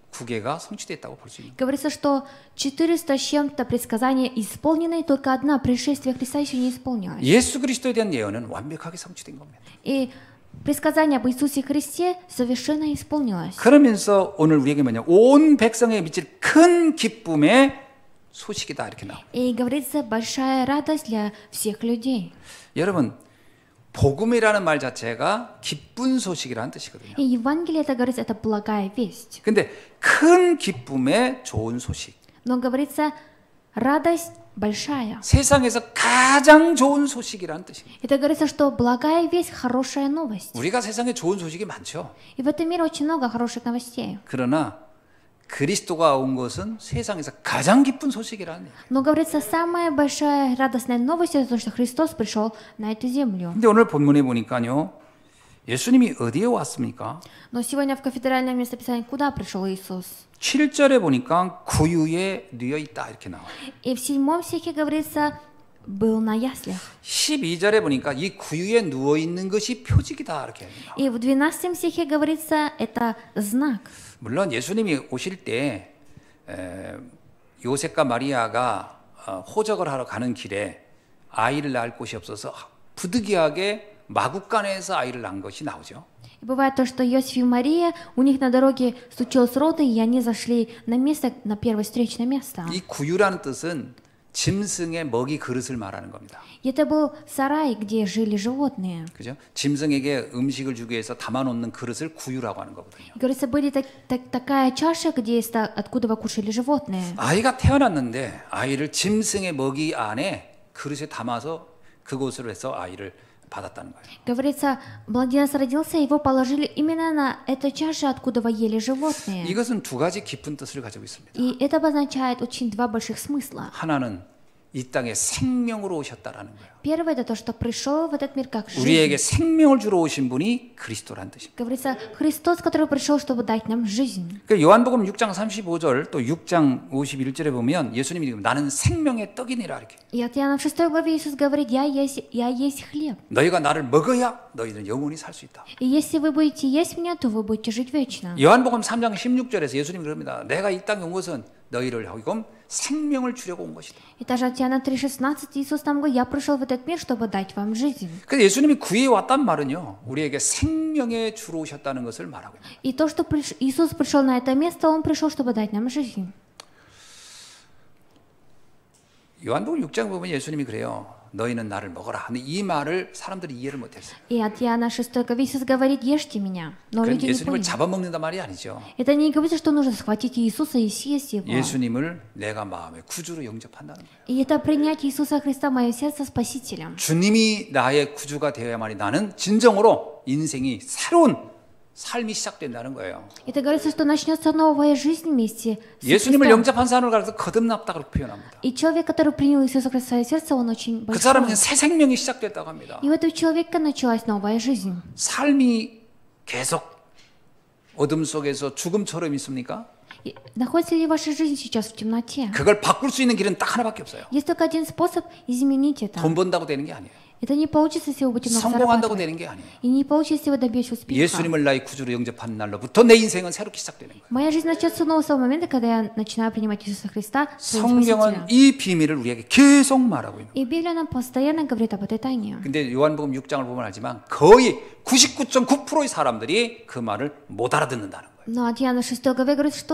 9개가 성취됐다고 볼 수 있는 거예요. Говорится, что 400 с чем-то предсказания исполнены, только одна пришествие Христа еще не исполнилось. 예수 그리스도에 대한 예언은 완벽하게 성취된 겁니다. И предсказание об Иисусе Христе совершенно исполнилось. 그러면서 오늘 우리에게 뭐냐? 온 백성에 미칠 큰 기쁨의 소식이다 이렇게 나와요. И говорится, большая радость для всех людей. 여러분, 복음이라는 말 자체가 기쁜 소식이라는 뜻이거든요. И Евангелие, это говорится, это благая весть. 근데 큰 기쁨의 좋은 소식. Но говорится, радость большая. 세상에서 가장 좋은 소식이라는 뜻입니다. Это говорится, что благая весть, хорошая новость. 우리가 세상에 좋은 소식이 많죠. И в этом мире очень много хороших новостей. 그러나 그리스도가 온 것은 세상에서 가장 기쁜 소식이라는 얘기예요. Но говорится, самая большая радостная новость, это то, что Христос пришел на эту землю. 근데 오늘 본문에 보니까요. 예수님이 어디에 왔습니까? Но сегодня в кафедральном местописании куда пришел Иисус? 7절에 보니까 구유에 누워 있다 이렇게 나와요. И в 7 стихе говорится, был на яслях. 12절에 보니까 이 구유에 누워 있는 것이 표직이다 이렇게 나와요. И в 12 стихе говорится, это знак. 물론 예수님이 오실 때 요셉과 마리아가 호적을 하러 가는 길에 아이를 낳을 곳이 없어서 부득이하게 마구간에서 아이를 낳은 것이 나오죠. И бывает то, что Иосиф и Мария, у них на дороге случилось роды, и они зашли на место, на первое встречное место. 이 구유라는 뜻은 짐승의 먹이 그릇을 말하는 겁니다. И это был сарай, где жили животные. 그죠? 짐승에게 음식을 주기 위해서 담아놓는 그릇을 구유라고 하는 거거든요. И говорится, были такая чаша, где откуда кушали животные. 아이가 태어났는데 아이를 짐승의 먹이 안에 그릇에 담아서 그곳으로 해서 아이를 받았다는 거예요. Говорится, младенец родился, его положили именно на эту чашу, откуда ели животные. 이것은 두 가지 깊은 뜻을 가지고 있습니다. И это обозначает очень два больших смысла. 하나는 이 땅에 생명으로 오셨다라는 거예요. Первое, это то, что пришел в этот мир как жизнь. 우리에게 생명을 주러 오신 분이 그리스도라는 뜻입니다. Говорится, Христос, который пришел, чтобы дать нам жизнь. 그 요한복음 6장 35절 또 6장 51절에 보면 예수님이 나는 생명의 떡이니라 이렇게. И от Иоанна в 6 главе Иисус говорит, я есть хлеб. 너희가 나를 먹어야 너희는 영원히 살 수 있다. И если вы будете есть меня, то вы будете жить вечно. 요한복음 3장 16절에서 예수님이 그럽니다. 내가 이 땅에 온 것은 너희를 하여금 생명을 주려고 온 것이다. И даже от Иоанна 3,16 Иисус там говорит, я пришел в этот мир, чтобы дать вам жизнь. 그래서 예수님이 구에 왔단 말은요. 우리에게 생명의 주로 오셨다는 것을 말하고 있습니다. И то, что Иисус пришел на это место, Он пришел, чтобы дать нам жизнь. 요한복음 6장 보면 예수님이 그래요. 너희는 나를 먹어라. 근데 이 말을 사람들이 이해를 못했어요. И от Иоанна 6 главы Иисус говорит, ешьте меня. Но 그건 люди не 예수님을 поняли. 잡아먹는단 말이 아니죠. Это не говорится, что нужно схватить Иисуса и съесть Его. 예수님을 내가 마음의 구주로 영접한다는 거예요. И это принять Иисуса Христа в мое сердце Спасителем. 주님이 나의 구주가 되어야만이 나는 진정으로 인생이 새로운 삶이 시작된다는 거예요. Это говорится, что начнется новая жизнь вместе с 예수님을 Христом. 영접한 사람을 가서 거듭났다 그렇게 표현합니다. И человек, который принял Иисуса Христа в свое сердце, он очень 그 большой. 사람은 새 생명이 시작됐다고 합니다. И у этого человека началась новая жизнь. 삶이 계속 어둠 속에서 죽음처럼 있습니까? И находится ли ваша жизнь сейчас в темноте? 그걸 바꿀 수 있는 길은 딱 하나밖에 없어요. Есть только один способ изменить это. 돈 번다고 되는 게 아니에요. Это не получится, если вы будете много 성공한다고 зарабатывать. 되는 게 아니에요. И не получится, если вы добьетесь успеха. 예수님을 나의 구주로 영접한 날로부터 내 인생은 새롭게 시작되는 거예요. Моя жизнь начнется снова с того момента, когда я начинаю принимать Иисуса Христа своим 성경은 Спасителем. 이 비밀을 우리에게 계속 말하고 있는 거예요. И Библия нам постоянно говорит об этой тайне. 근데 요한복음 6장을 보면 알지만 거의 99.9%의 사람들이 그 말을 못 알아듣는다는 거예요. Но от Иоанна 6 главы говорит, что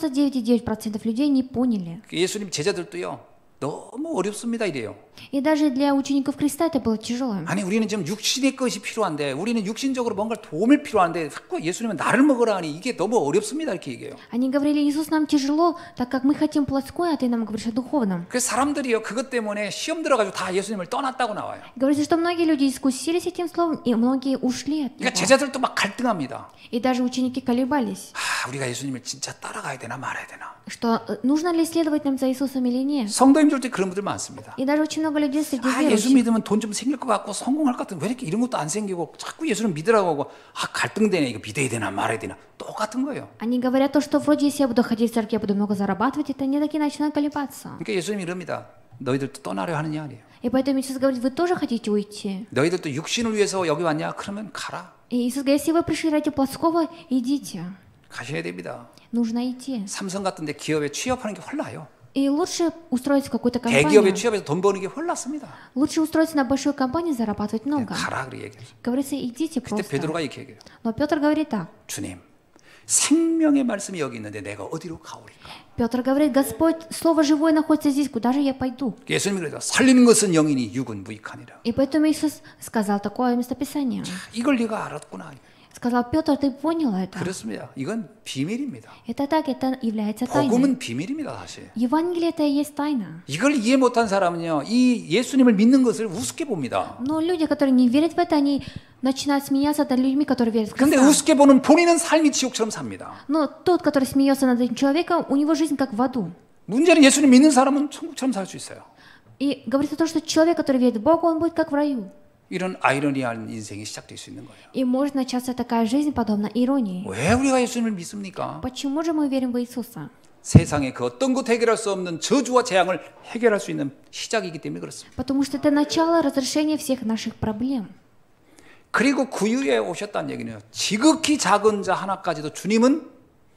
99,9% людей не поняли. 예수님 제자들도요. 너무 어렵습니다 이래요. И даже для учеников Христа это было тяжело. 아니 우리는 지금 육신의 것이 필요한데 우리는 육신적으로 뭔가 도움을 필요한데 자꾸 예수님은 나를 먹으라 하니 이게 너무 어렵습니다 이렇게 얘기해요. Они говорили, Иисус, нам тяжело, так как мы хотим плотское, а ты нам говоришь о духовном. 그래서 사람들이요 그것 때문에 시험 들어가지고 다 예수님을 떠났다고 나와요. Говорится, что многие люди искусились этим словом, и многие ушли от 그러니까 него. 제자들도 막 갈등합니다. И даже ученики колебались, 우리가 예수님을 진짜 따라가야 되나 말아야 되나. что нужно ли следовать нам за Иисусом или нет. 성도님들도 그런 분들 많습니다. И даже очень много людей среди 예수 верующих. 믿으면 돈 좀 생길 것 같고 성공할 것 같은데 왜 이렇게 이런 것도 안 생기고 자꾸 예수를 믿으라고 하고 갈등되네 이거 믿어야 되나 말아야 되나 똑같은 거예요. Они говорят то, что вроде если я буду ходить в церковь, я буду много зарабатывать, это они такие начинают колебаться. 그러니까 예수님이 이럽니다. 너희들도 떠나려 하느냐 아니에요. И поэтому Иисус говорит, вы тоже хотите уйти? 너희들도 육신을 위해서 여기 왔냐? 그러면 가라. И Иисус говорит, если вы пришли ради плотского, идите. 가셔야 됩니다. Нужно идти. 삼성 같은 데 기업에 취업하는 게 홀라요. И лучше устроиться в какую-то 대기업에 компанию. 취업해서 돈 버는 게 홀랐습니다. Лучше устроиться на большую компанию, зарабатывать много. 가라 그래 얘기했어요. Говорится, идите 그때 просто. 베드로가 이렇게 얘기해요. Но Петр говорит так. 주님, 생명의 말씀이 여기 있는데 내가 어디로 가오리까? Петр говорит, Господь, Слово живое находится здесь, куда же я пойду? 예수님이 그래서 살리는 것은 영이니 육은 무익하니라. И поэтому Иисус сказал такое местописание. 이걸 네가 알았구나. Сказал, Петр, ты понял это? 그렇습니다. 이건 비밀입니다. Это так, это является тайной. 복음은 비밀입니다, 사실. Евангелие это и есть тайна. 이걸 이해 못한 사람은요, 이 예수님을 믿는 것을 우습게 봅니다. Но люди, которые не верят в это, они начинают смеяться над людьми, которые верят в 근데 Христа. 우습게 보는 본인은 삶이 지옥처럼 삽니다. Но тот, который смеется над этим человеком, у него жизнь как в аду. 문제는 예수님 믿는 사람은 천국처럼 살 수 있어요. И говорится то, что человек, который верит в Бога, он будет как в раю. 이런 아이러니한 인생이 시작될 수 있는 거예요. И может начаться такая жизнь, подобно иронии. 왜 우리가 예수님을 믿습니까? Почему же мы верим в Иисуса? 세상의 그 어떤 것 해결할 수 없는 저주와 재앙을 해결할 수 있는 시작이기 때문에 그렇습니다. Потому что это начало разрешения всех наших проблем. 그리고 구유에 오셨다는 얘기는 지극히 작은 자 하나까지도 주님은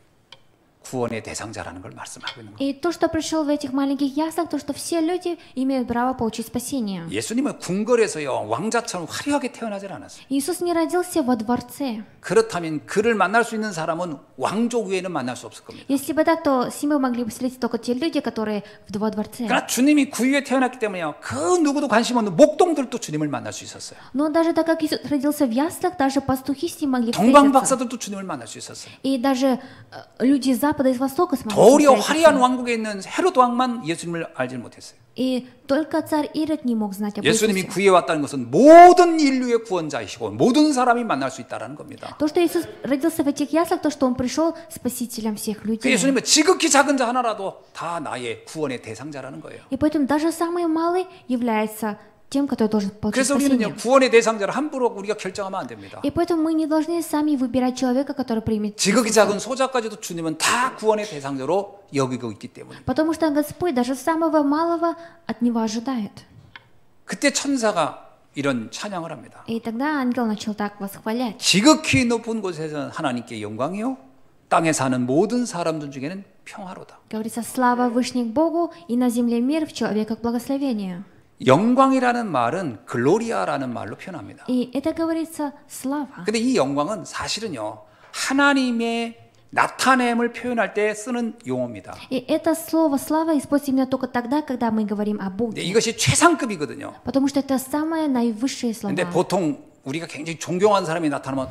구원의 대상자라는 걸 말씀하고 있는 거예요. И то, что пришел в этих маленьких яслах, то, что все люди имеют право получить спасение. 예수님은 궁궐에서요 왕자처럼 화려하게 태어나질 않았어요. Иисус не родился во дворце. 그렇다면 그를 만날 수 있는 사람은 왕족 외에는 만날 수 없을 겁니다. Если бы так, то с ним могли бы встретиться только те люди, которые во дворце. 그러나 주님이 구유에 태어났기 때문에요 그 누구도 관심 없는 목동들도 주님을 만날 수 있었어요. Но даже так как Иисус родился в яслах, даже пастухи с ним могли 동방 встретиться. 박사들도 주님을 만날 수 있었어요. И даже люди из запада и с востока смогли 도리어 встретиться. 화려한 왕국에 있는 헤롯 왕만 예수님을 알지 못했어요. И только царь Ирод не мог знать об 예수님이 Иисусе. 구유에 왔다는 것은 모든 인류의 구원자이시고 모든 사람이 만날 수 있다는 겁니다. То, что Иисус родился в этих яслах, то, что Он пришел спасителем всех 그 людей. 예수님은 지극히 작은 자 하나라도 다 나의 구원의 대상자라는 거예요. И поэтому даже самый малый является тем, который должен получить 그래서 спасение. 우리는요 구원의 대상자를 함부로 우리가 결정하면 안 됩니다. И поэтому мы не должны сами выбирать человека, который примет 지극히 Иисуса. 작은 소자까지도 주님은 다 구원의 대상자로 여기고 있기 때문에. Потому что Господь даже самого малого от него ожидает. 그때 천사가 이런 찬양을 합니다. И тогда ангел начал так восхвалять. 지극히 높은 곳에서는 하나님께 영광이요 땅에 사는 모든 사람들 중에는 평화로다. Говорится, слава вышних Богу, и на земле мир в человеках благословение. 영광이라는 말은 글로리아라는 말로 표현합니다. И это говорится слава. 근데 이 영광은 사실은요 하나님의 나타냄을 표현할 때 쓰는 용어입니다. И это слово слава используется именно только тогда, когда мы говорим о 근데 Боге. 이것이 최상급이거든요. Потому что это самые наивысшие слова. 근데 보통 우리가 굉장히 존경하는 사람이 나타나면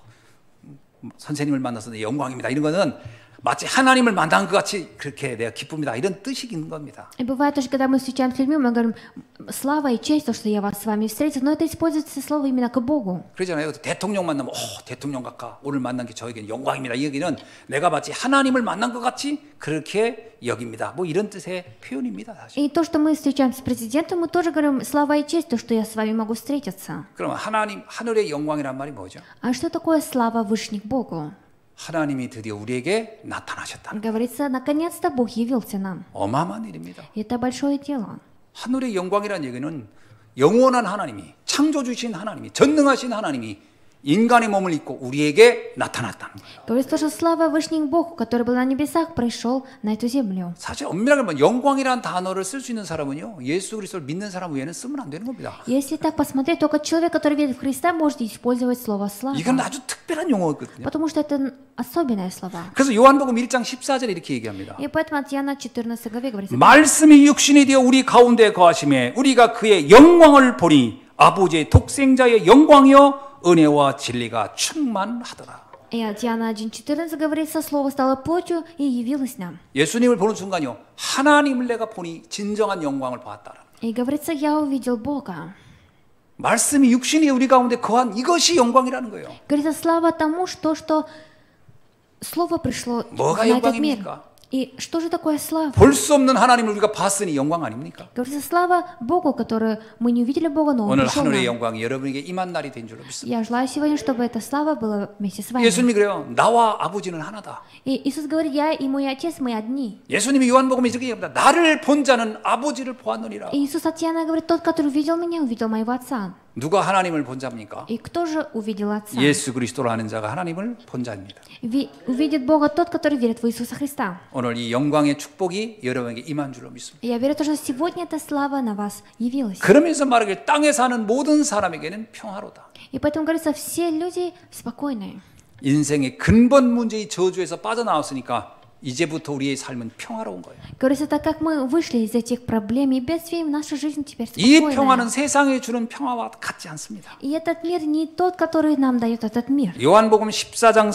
선생님을 만나서 내 영광입니다. 이런 거는 마치 하나님을 만난 것 같이 그렇게 내가 기쁩니다. 이런 뜻이 있는 겁니다. И бывает тоже, когда мы встречаемся с людьми, мы говорим, слава и честь, то, что я вас с вами встретил, но это используется слово именно к Богу. 그러잖아요. 대통령 만나면 대통령 같아. 오늘 만난 게 저에게는 영광입니다. 이 얘기는 내가 마치 하나님을 만난 것 같이 그렇게 여깁니다. 뭐 이런 뜻의 표현입니다. 사실. И то, что мы встречаемся с президентом, мы тоже говорим, слава и честь, то, что я с вами могу встретиться. 그러면 하나님 하늘의 영광이란 말이 뭐죠? А что такое слава вышних Богу? 하나님이 드디어 우리에게 나타나셨다. Говорится, наконец-то Бог явился нам. 어마어마한 일입니다. И это большое дело. 하늘의 영광이라는 얘기는 영원한 하나님이 창조주신 하나님이 전능하신 하나님이 인간의 몸을 입고 우리에게 나타났다는 거예요. Говорится, что слава вышних Богу, который был на небесах, пришел на эту землю. 사실 엄밀하게 말하면 영광이라는 단어를 쓸 수 있는 사람은요 예수 그리스도를 믿는 사람 외에는 쓰면 안 되는 겁니다. Если так посмотреть, только человек, который верит в Христа, может использовать слово слава. 이건 아주 특별한 용어거든요. Потому что это особенные слова. 그래서 요한복음 1장 14절에 이렇게 얘기합니다. И поэтому от Иоанна 14 главе говорится, 말씀이 육신이 되어 우리 가운데 거하심에 우리가 그의 영광을 보니 아버지의 독생자의 영광이요 은혜와 진리가 충만하더라. и от Иоанна 1:14 говорится, слово стало плотью и явилось нам. 예수님을 보는 순간요 하나님을 내가 보니 진정한 영광을 보았다. И говорится, я увидел Бога. 말씀이 육신이 우리 가운데 거한 이것이 영광이라는 거예요. Говорится, слава тому, что слово пришло 뭐가 на этот мир. 영광입니까? И что же такое слава? 볼 수 없는 하나님을 우리가 봤으니 영광 아닙니까? Говорится, слава Богу, который мы не увидели Бога, но Он 오늘 пришел 하늘의 нам. 영광이 여러분에게 임한 날이 된 줄로 믿습니다. Я желаю сегодня, чтобы эта слава была вместе с вами. 예수님이 그래요. 나와 아버지는 하나다. И Иисус говорит, я и мой Отец, мы одни. 예수님이 요한복음에 이렇게 얘기합니다. 나를 본 자는 아버지를 보았느니라. И Иисус от Иоанна говорит, тот, который увидел меня, увидел моего Отца. 누가 하나님을 본 자입니까? И кто же увидел Отца? 예수 그리스도를 아는 자가 하나님을 본 자입니다. Увидит Бога тот, который верит в Иисуса Христа. 오늘 이 영광의 축복이 여러분에게 임한 줄로 믿습니다. И я верю, что сегодня эта слава на вас явилась. 그러면서 말하길 땅에 사는 모든 사람에게는 평화로다. И поэтому говорится, все люди спокойные. 인생의 근본 문제의 저주에서 빠져나왔으니까 이제부터 우리의 삶은 평화로운 거예요. Говорится, так как мы вышли из этих проблем и бедствий, наша жизнь теперь 이 спокойная. 평화는 세상에 주는 평화와 같지 않습니다. И этот мир не тот, который нам дает этот мир. 요한복음 14장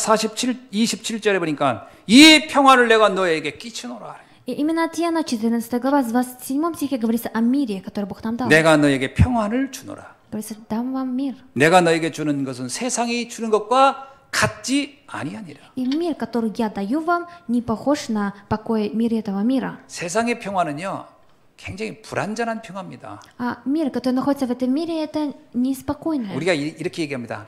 27절에 보니까 이 평화를 내가 너에게 끼치노라. И именно от Иоанна 14 глава, в 27 стихе говорится о мире, который Бог нам дал. 내가 너에게 평화를 주노라. Говорится, дам вам мир. 내가 너에게 주는 것은 세상이 주는 것과 같지 아니하니라. И мир, который я даю вам, не похож на покой мира этого мира. 세상의 평화는요, 굉장히 불안전한 평화입니다. А мир, который находится в этом мире, это неспокойное. 우리가 이렇게 얘기합니다.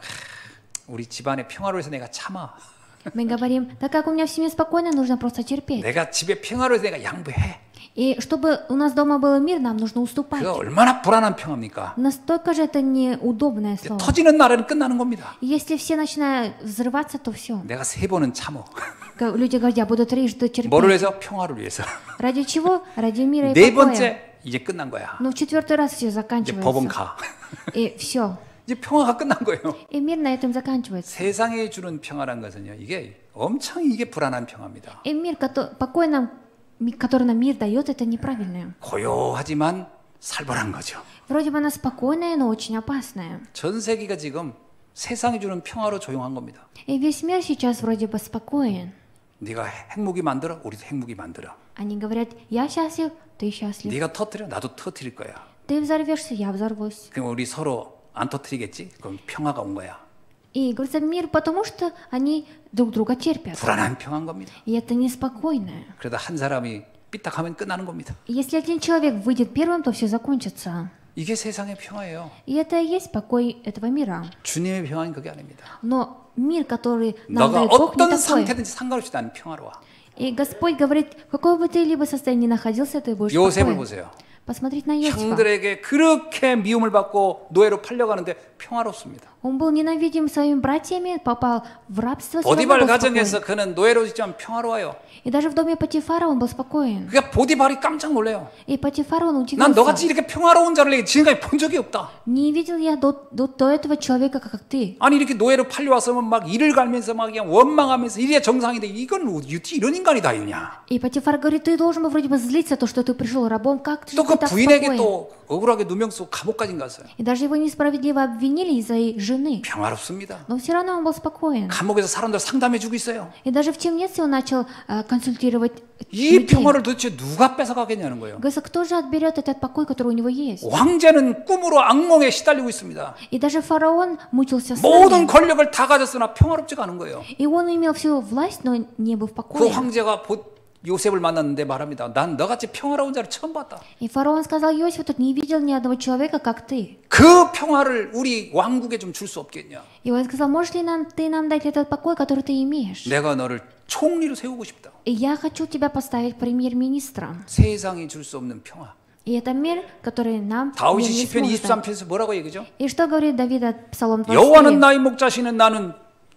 우리 집안에 평화로 해서 내가 참아. Мы говорим, так как у меня в семье спокойно, нужно просто терпеть. 내가 집에 평화로 해서 내가 양보해. И чтобы у нас дома был мир, нам нужно уступать. 그거 얼마나 불안한 평화입니까? Настолько же это неудобное слово. 터지는 날에는 끝나는 겁니다. И если все начинают взрываться, то все. 내가 3번은 참어. Люди говорят, я буду трижды терпеть. 뭐를 위해서? 평화를 위해서. Ради чего? Ради мира и 네 покоя. 번째 이제 끝난 거야. Но в четвертый раз все 이제 법은 заканчивается. 가. И все. 이제 평화가 끝난 거예요. И мир на этом заканчивается. 세상에 주는 평화란 것은요, 이게 엄청 이게 불안한 평화입니다. И мир, покой нам, который нам мир дает, это неправильное. 고요하지만 살벌한 거죠. Вроде бы она спокойная, но очень опасная. 전 세계가 지금 세상이 주는 평화로 조용한 겁니다. И весь мир сейчас вроде бы спокоен. 네가 핵무기 만들어, 우리도 핵무기 만들어. Они говорят, я счастлив, ты счастлив. 네가 터뜨려, 나도 터뜨릴 거야. Ты взорвешься, я взорвусь. 그럼 우리 서로 안 터뜨리겠지? 그럼 평화가 온 거야. И говорится мир, потому что они друг друга терпят. 불안한 평화인 겁니다. И это неспокойное. 그러다 한 사람이 삐딱하면 끝나는 겁니다. И если один человек выйдет первым, то все закончится. 이게 세상의 평화예요. И это и есть покой этого мира. 주님의 평화는 그게 아닙니다. Но мир, который нам 너가 дает Бог, не 어떤 такой. 상태든지 상관없이 나는 평화로워. И Господь говорит, в какой бы ты либо состоянии находился, ты будешь 요셉을 спокоен. 보세요. Посмотреть на Иосифа. 형들에게 그렇게 미움을 받고 노예로 팔려가는데 평화롭습니다. Он был ненавидим своими братьями, попал в рабство, всё равно 보디발 был 가정에서 спокоен. 그는 노예로 있지만 평화로워요. И даже в доме Потифара он был спокоен. 그러니까 보디발이 깜짝 놀래요. И Потифар, он 난 너같이 удивился. 이렇게 평화로운 자를 내가 지금까지 본 적이 없다. Не видел я до этого человека, как ты. 아니 이렇게 노예로 팔려왔으면 막 이를 갈면서 막 그냥 원망하면서 이래야 정상인데 이건 어떻게 이런 인간이 다 있냐. И Потифар говорит, ты должен был вроде бы злиться, то, что ты пришел рабом, как ты 또 그 так 부인에게 спокоен. 또 억울하게 누명 쓰고 감옥까지 갔어요. И даже его несправедливо обвинили из-за жены. 평화롭습니다. Но все равно он был спокоен. 감옥에서 사람들 상담해주고 있어요. И даже в темнице он начал консультировать 이 людей. 평화를 도대체 누가 뺏어가겠냐는 거예요. Говорится, кто же отберет этот покой, который у него есть? 황제는 꿈으로 악몽에 시달리고 있습니다. И даже фараон мучился 모든 сном. 권력을 다 가졌으나 평화롭지가 않은 거예요. И он имел всю власть, но не был в 그 покое. 황제가 요셉을 만났는데 말합니다. 난 너같이 평화로운 자를 처음 봤다. И фараон сказал Иосифу, тут не видел ни одного человека, как ты. 그 평화를 우리 왕국에 좀 줄 수 없겠냐. И он сказал, можешь ли ты нам дать этот покой, который ты имеешь? 내가 너를 총리로 세우고 싶다. И я хочу тебя поставить премьер-министром. 세상이 줄 수 없는 평화. И это мир, который нам мир 다윗이 не 시편 сможет дать. 23편에서 뭐라고 얘기죠? И что говорит Давид от Псалом 여호와는 23? 나의 목자시는 나는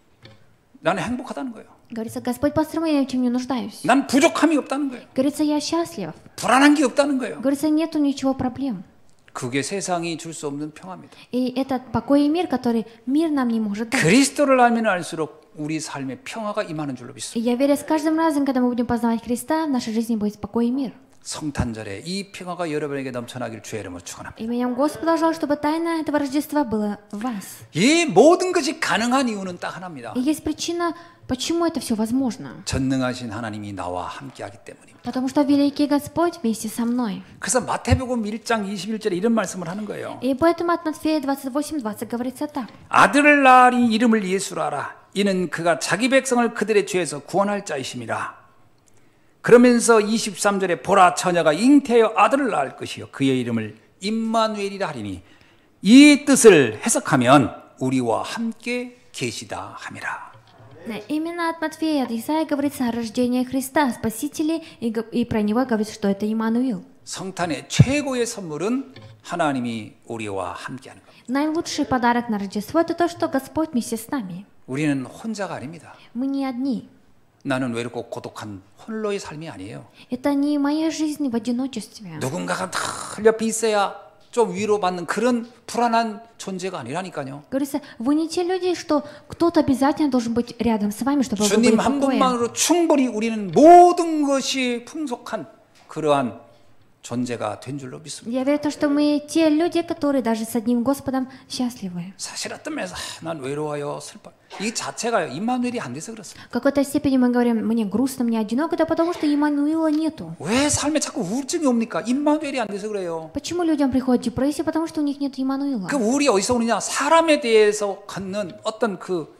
행복하다는 거예요. Говорится, Господь пастырь мой, я в чем не нуждаюсь. 난 부족함이 없다는 거예요. Говорится, я счастлив. 불안한 게 없다는 거예요. Говорится, нету ничего проблем. 그게 세상이 줄 수 없는 평화입니다. И этот покой и мир, который мир нам не может дать. 그리스도를 알면 알수록 우리 삶에 평화가 임하는 줄로 И 믿습니다. я верю, с каждым разом, когда мы будем познавать Христа, в нашей жизни будет покой и мир. 성탄절에 이 평화가 여러분에게 넘쳐나길 주의 이름으로 축원합니다. Именем Господа желаю, чтобы тайна этого Рождества была в вас. 이 모든 것이 가능한 이유는 딱 하나입니다. И есть причина, почему это все возможно. 전능하신 하나님이 나와 함께하기 때문입니다. Потому что великий Господь вместе со мной. 그래서 마태복음 1장 21절에 이런 말씀을 하는 거예요. И поэтому от Матфея 28:20 говорится так. 아들을 낳으니 이름을 예수라 하라. 이는 그가 자기 백성을 그들의 죄에서 구원할 자이심이라. 그러면서 23절에 보라 처녀가 잉태하여 아들을 낳을 것이요 그의 이름을 임마누엘이라 하리니 이 뜻을 해석하면 우리와 함께 계시다 함이라. Именно от Матфея, от Исаия говорится о рождении Христа, Спасителя, и про него говорится, что это Иммануил. 성탄의 최고의 선물은 하나님이 우리와 함께하는 겁니다. Наилучший подарок на Рождество – это то, что Господь вместе с нами. 우리는 혼자가 아닙니다. Мы не одни. 나는 외롭고 고독한 홀로의 삶이 아니에요. Это не моя жизнь в одиночестве. 누군가가 늘 옆에 있어야 좀 위로받는 그런 불안한 존재가 아니라니까요. Говорится, вы не те люди, что кто-то обязательно должен быть рядом с вами, чтобы вы были 주님 в 한 покое. 분만으로 충분히 우리는 모든 것이 풍족한 그러한 존재가 된 줄로 믿습니다. Я верю в то, что мы те люди, которые даже с одним Господом счастливы. 사실 어떤 면에서 난 외로워요, 슬퍼. 이 자체가 임마누엘이 안 돼서 그렇습니다. В какой-то степени мы говорим, мне грустно, мне одиноко, это потому что Иммануила нету. 왜 삶에 자꾸 우울증이 옵니까? 임마누엘이 안 돼서 그래요. Почему людям приходит депрессия? Потому что у них нет Иммануила. 그 우울이 어디서 오느냐? 사람에 대해서 갖는 어떤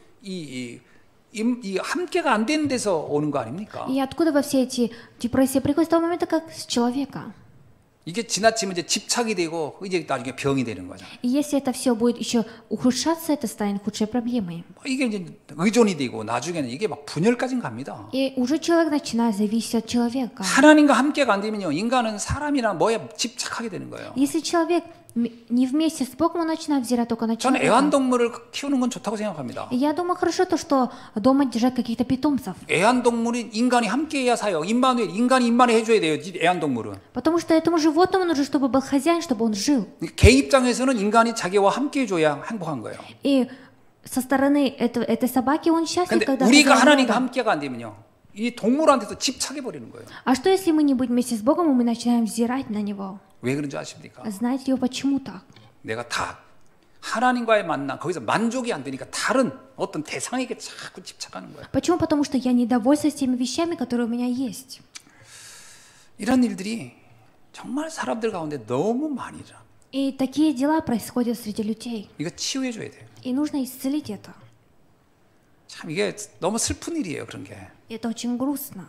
이 함께가 안 되는 데서 오는 거 아닙니까? И откуда во все эти депрессии приходят? С того момента, как с человека. 이게 지나치면 이제 집착이 되고 이제 나중에 병이 되는 거죠. И если это все будет еще ухудшаться, это станет худшей проблемой. 이게 이제 의존이 되고 나중에는 이게 막 분열까지 갑니다. И уже человек начинает зависеть от человека. 하나님과 함께가 안 되면요, 인간은 사람이나 뭐에 집착하게 되는 거예요. Если человек не вместе с Богом, он начинает взирать только на 저는 человека. 애완동물을 키우는 건 좋다고 생각합니다. И я думаю, хорошо то, что дома держать каких-то питомцев. 애완동물은 인간이 함께해야 사요. 임마누엘, 인간이 임마누엘 해줘야 돼요. 애완동물은. Потому что этому животному нужно, чтобы был хозяин, чтобы он жил. 개 입장에서는 인간이 자기와 함께해줘야 행복한 거예요. И со стороны этой собаки он счастлив, 근데 когда 우리가 хозяин 하나님과 рядом. 함께가 안 되면요, 이 동물한테도 집착해버리는 거예요. А что, если мы не будем вместе с Богом, и мы начинаем взирать на Него? 왜 그런 줄 아십니까? Знаете ли вы, почему так? 내가 다 하나님과의 만남, 거기서 만족이 안 되니까 다른 어떤 대상에게 자꾸 집착하는 거예요. Почему? Потому что я недовольствуюсь теми вещами, которые у меня есть. 이런 일들이 정말 사람들 가운데 너무 많이 일어나. И такие дела происходят среди людей. 이거 치유해줘야 돼요. И нужно исцелить это. 참 이게 너무 슬픈 일이에요, 그런 게. И это очень грустно.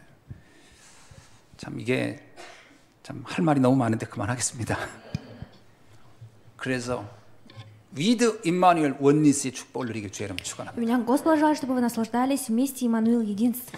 참 이게 참 할 말이 너무 많은데 그만하겠습니다. 그래서 위드 임마누엘 원리스의 축복을 누리길 주의 이름으로 축원합니다. Меня Господь желает, чтобы вы наслаждались вместе Иммануил единства.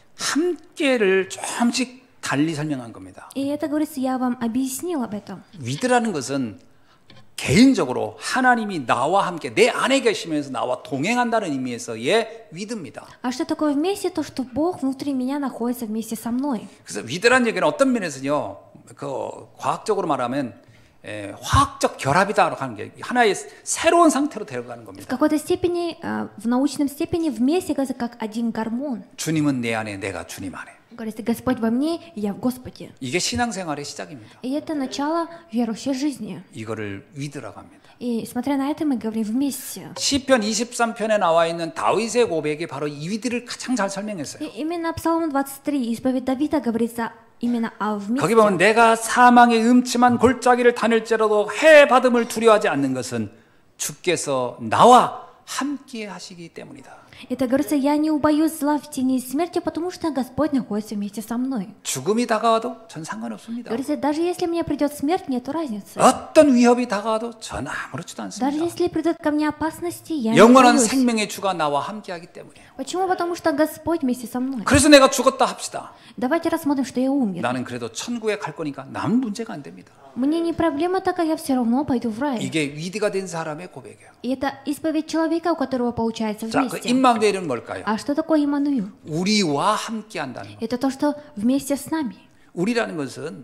함께를 조금씩 달리 설명한 겁니다. И это, говорится, я вам объяснил об этом. 위드라는 것은 개인적으로 하나님이 나와 함께 내 안에 계시면서 나와 동행한다는 의미에서의 위드입니다. А что такое вместе? То, что Бог внутри меня находится вместе со мной. 그래서 위드라는 얘기는 어떤 면에서요, 그 과학적으로 말하면 화학적 결합이다라고 하는 게 하나의 새로운 상태로 데려가는 В 겁니다. какой-то степени, в научном степени вместе, говорится, как один гормон. 주님은 내 안에, 내가 주님 안에. Говорится, Господь во мне, и я в Господе. 이게 신앙생활의 시작입니다. И это начало верующей жизни. 이거를 위드라고 합니다. И смотря на это, мы говорим вместе. 시편 23편에 나와 있는 다윗의 고백이 바로 이 위드를 가장 잘 설명했어요. И именно Псалом 23, исповедь Давида, говорится именно о 거기 보면 вместе. 내가 사망의 음침한 골짜기를 다닐지라도 해 받음을 두려워하지 않는 것은 주께서 나와 함께 하시기 때문이다. Это говорится, я не убоюсь зла в тени смерти, потому что Господь находится вместе со мной. 죽음이 다가와도 전 상관없습니다. Говорится, даже если мне придет смерть, нету разницы. 어떤 위협이 다가와도 전 아무렇지도 Даже 않습니다. если придет ко мне опасности, я не 영원한 боюсь. 생명의 주가 나와 함께하기 때문이에요. Почему? Потому что Господь вместе со мной. 그래서 내가 죽었다 합시다. Давайте рассмотрим, что я умер. 나는 그래도 천국에 갈 거니까 남 문제가 안 됩니다. Мне не проблема, так как я все равно пойду в рай. 이게 위드가 된 사람의 고백이에요. И это исповедь человека, у которого получается 자, 그 вместе. 임마누엘은 뭘까요? А что такое Иммануил? 우리와 함께한다는 것. Это то, что вместе с нами. 우리라는 것은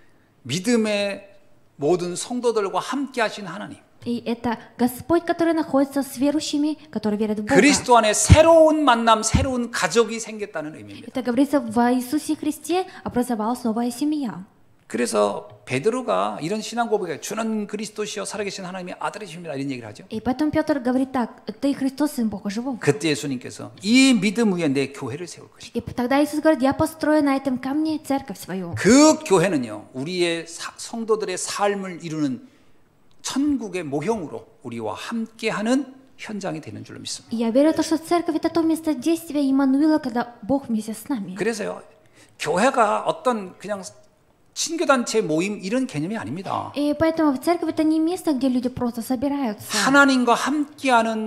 믿음의 모든 성도들과 함께하신 하나님. И это Господь, который находится с верующими, которые верят в Бога. 그리스도 안에 새로운 만남, 새로운 가족이 생겼다는 의미입니다. Это говорится, в Иисусе Христе образовалась новая семья. 그래서 베드로가 이런 신앙 고백에 주는 그리스도시여 살아계신 하나님의 아들이십니다. 이런 얘기를 하죠. И поэтому Петр говорит так: ты Христос, Сын Бога Живого. 그때 예수님께서 이 믿음 위에 내 교회를 세울 것이다. И тогда Иисус говорит: я построю на этом камне церковь свою. 그 교회는요, 우리의 성도들의 삶을 이루는 천국의 모형으로 우리와 함께하는 현장이 되는 줄로 믿습니다. И я верю в то, что церковь — это то место действия Иммануила, когда Бог вместе с нами. 그래서요, 교회가 어떤 그냥 친교단체 모임 이런 개념이 아닙니다. И поэтому церковь — это не место, где люди просто собираются. 하나님과 함께하는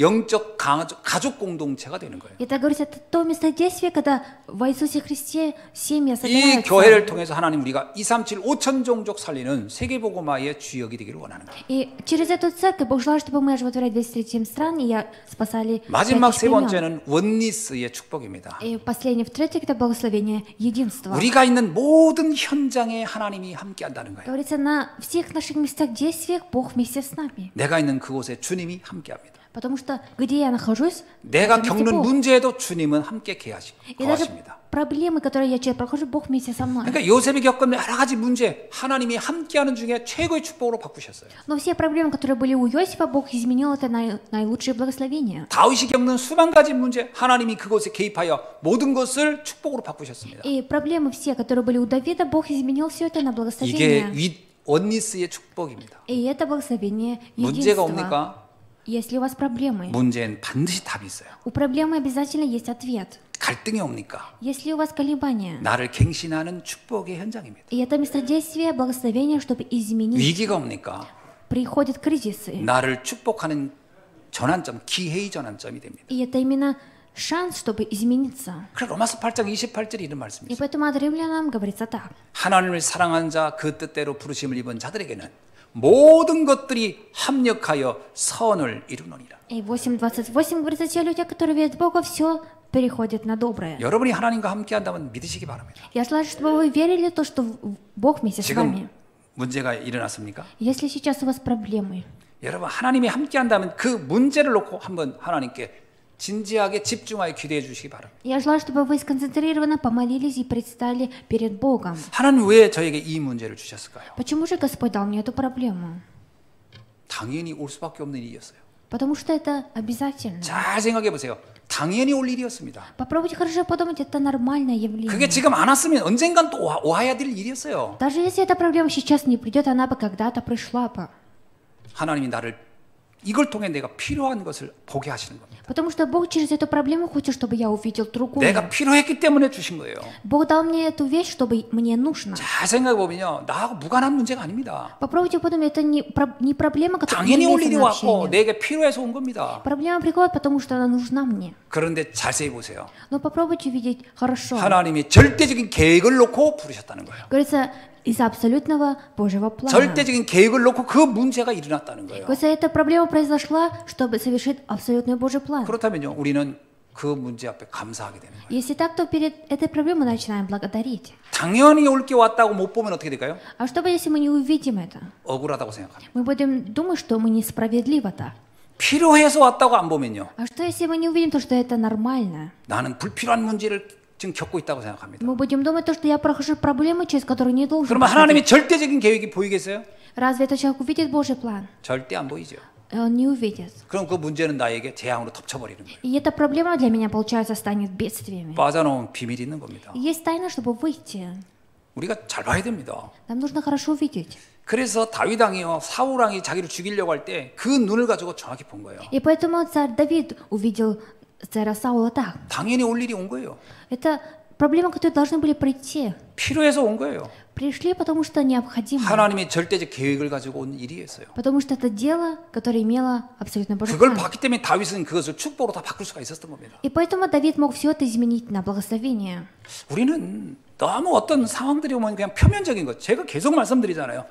영적 가족 공동체가 되는 거예요. Это говорится, это то местодействие, когда в Иисусе Христе семья 이 교회를 собираются. 통해서 하나님 우리가 237 5천 종족 살리는 세계복음화의 주역이 되기를 원하는 거예요. И через эту церковь Бог желает, чтобы мы оживотворяли 237 стран и спасали 마지막 5000 세 племен. 번째는 원리스의 축복입니다. И последний, в-третьих, это благословение единства. 우리가 있는 모든 현장에 하나님이 함께한다는 거예요. Говорится, на всех наших местах действиях Бог вместе с нами. 내가 있는 그곳에 주님이 함께합니다. Потому что где я нахожусь, 내가 там вместе 겪는 Бог. 문제에도 주님은 함께 И даже 거하십니다. проблемы, которые я через прохожу, Бог вместе со мной. 그러니까 요셉이 겪은 여러 가지 문제 하나님이 함께하는 중에 최고의 축복으로 바꾸셨어요. Но все проблемы, которые были у Иосифа, Бог изменил это на наилучшие благословения. 다윗이 겪는 수만 가지 문제 하나님이 그곳에 개입하여 모든 것을 축복으로 바꾸셨습니다. И проблемы все, которые были у Давида, Бог изменил все это на 이게 благословение. 원리스의 축복입니다. И это благословение 문제가 единства. 옵니까? Если у вас проблемы, 문제는 반드시 답이 있어요. у проблемы обязательно есть ответ. 갈등이 옵니까? Если у вас колебания, 나를 갱신하는 축복의 현장입니다. и это местодействие благословения, чтобы изменить, 위기가 옵니까? приходят кризисы. 나를 축복하는 전환점, 기회의 전환점이 됩니다. И это именно шанс, чтобы измениться. 그래 로마서 8장 28절에 이런 말씀이 И 있어요. поэтому от римлянам говорится так. 하나님을 사랑한 자 그 뜻대로 부르심을 입은 자들에게는 모든 것들이 합력하여 선을 이루느니라. И 8:28 говорится, те люди, которые верят в Бога, все переходит на доброе. 여러분이 하나님과 함께 한다면 믿으시기 바랍니다. Я желаю, чтобы вы верили в то, что Бог вместе с 지금 вами. 문제가 일어났습니까? Если сейчас у вас проблемы, 여러분 하나님이 함께 한다면 그 문제를 놓고 한번 하나님께 진지하게 집중하여 기도해 주시기 바랍니다. я желаю, чтобы вы сконцентрированно помолились и предстали перед Богом. 하나님 왜 저에게 이 문제를 주셨을까요? Почему же Господь дал мне эту проблему? 당연히 올 수밖에 없는 일이었어요. Потому что это обязательно. 잘 생각해 보세요. 당연히 올 일이었습니다. Попробуйте хорошо подумать, это нормальное 그게 явление. 지금 안 왔으면 언젠간 또 와야 될 일이었어요. Даже если эта проблема сейчас не придет, она бы когда-то пришла бы. 하나님이 나를 이걸 통해 내가 필요한 것을 보게 하시는 겁니다. Потому что Бог через эту проблему хочет, чтобы я увидел другое. 내가 필요했기 때문에 주신 거예요. Бог дал мне эту вещь, чтобы мне нужно. 잘 생각해 보면요, 나하고 무관한 문제가 아닙니다. Попробуйте подумать, это не проблема, которая 당연히 올 имеет 일이 왔고 отношение. 내게 필요해서 온 겁니다. Проблема приходит, потому что она нужна мне. 그런데 자세히 보세요. Но попробуйте увидеть хорошо. 하나님이 절대적인 계획을 놓고 부르셨다는 거예요. Говорится, из-за абсолютного Божьего плана. 절대적인 계획을 놓고 그 문제가 일어났다는 거예요. Говорится, эта проблема произошла, чтобы совершить абсолютный Божий план. 그렇다면요, 우리는 그 문제 앞에 감사하게 되는 거예요. Если так, то перед этой проблемой начинаем благодарить. 당연히 올 게 왔다고 못 보면 어떻게 될까요? А что если мы не увидим это? 억울하다고 생각합니다. Мы будем думать, что мы несправедливо так. 필요해서 왔다고 안 보면요, А что если мы не увидим то, что это нормально? 나는 불필요한 문제를 지금 겪고 있다고 생각합니다. Мы будем думать то, что я прохожу проблемы, через которые не должен 그러면 проходить. 하나님의 절대적인 계획이 보이겠어요? Разве этот человек увидит Божий план? 절대 안 보이죠. Он не увидит. 그럼 그 문제는 나에게 재앙으로 덮쳐버리는 거예요. И эта проблема для меня, получается, станет бедствиями. 빠져나온 비밀이 있는 겁니다. И есть тайна, чтобы выйти. 우리가 잘 봐야 됩니다. Нам нужно хорошо увидеть. 그래서 다윗 왕이요, 사울 왕이 자기를 죽이려고 할 때 그 눈을 가지고 정확히 본 거예요. И поэтому царь Давид увидел царя Саула так. 당연히 올 일이 온 거예요. Это проблема, которые должны были прийти. 필요해서 온 거예요. Пришли, потому что необходимо. 하나님의 절대적 계획을 가지고 온 일이었어요. Потому что это дело, которое имело абсолютно Божий 그걸 план. 봤기 때문에 다윗은 그것을 축복으로 다 바꿀 수가 있었던 겁니다. И поэтому Давид мог все это изменить на благословение. 우리는 너무 어떤 상황들이 오면 그냥 표면적인 것, 제가 계속 말씀드리잖아요.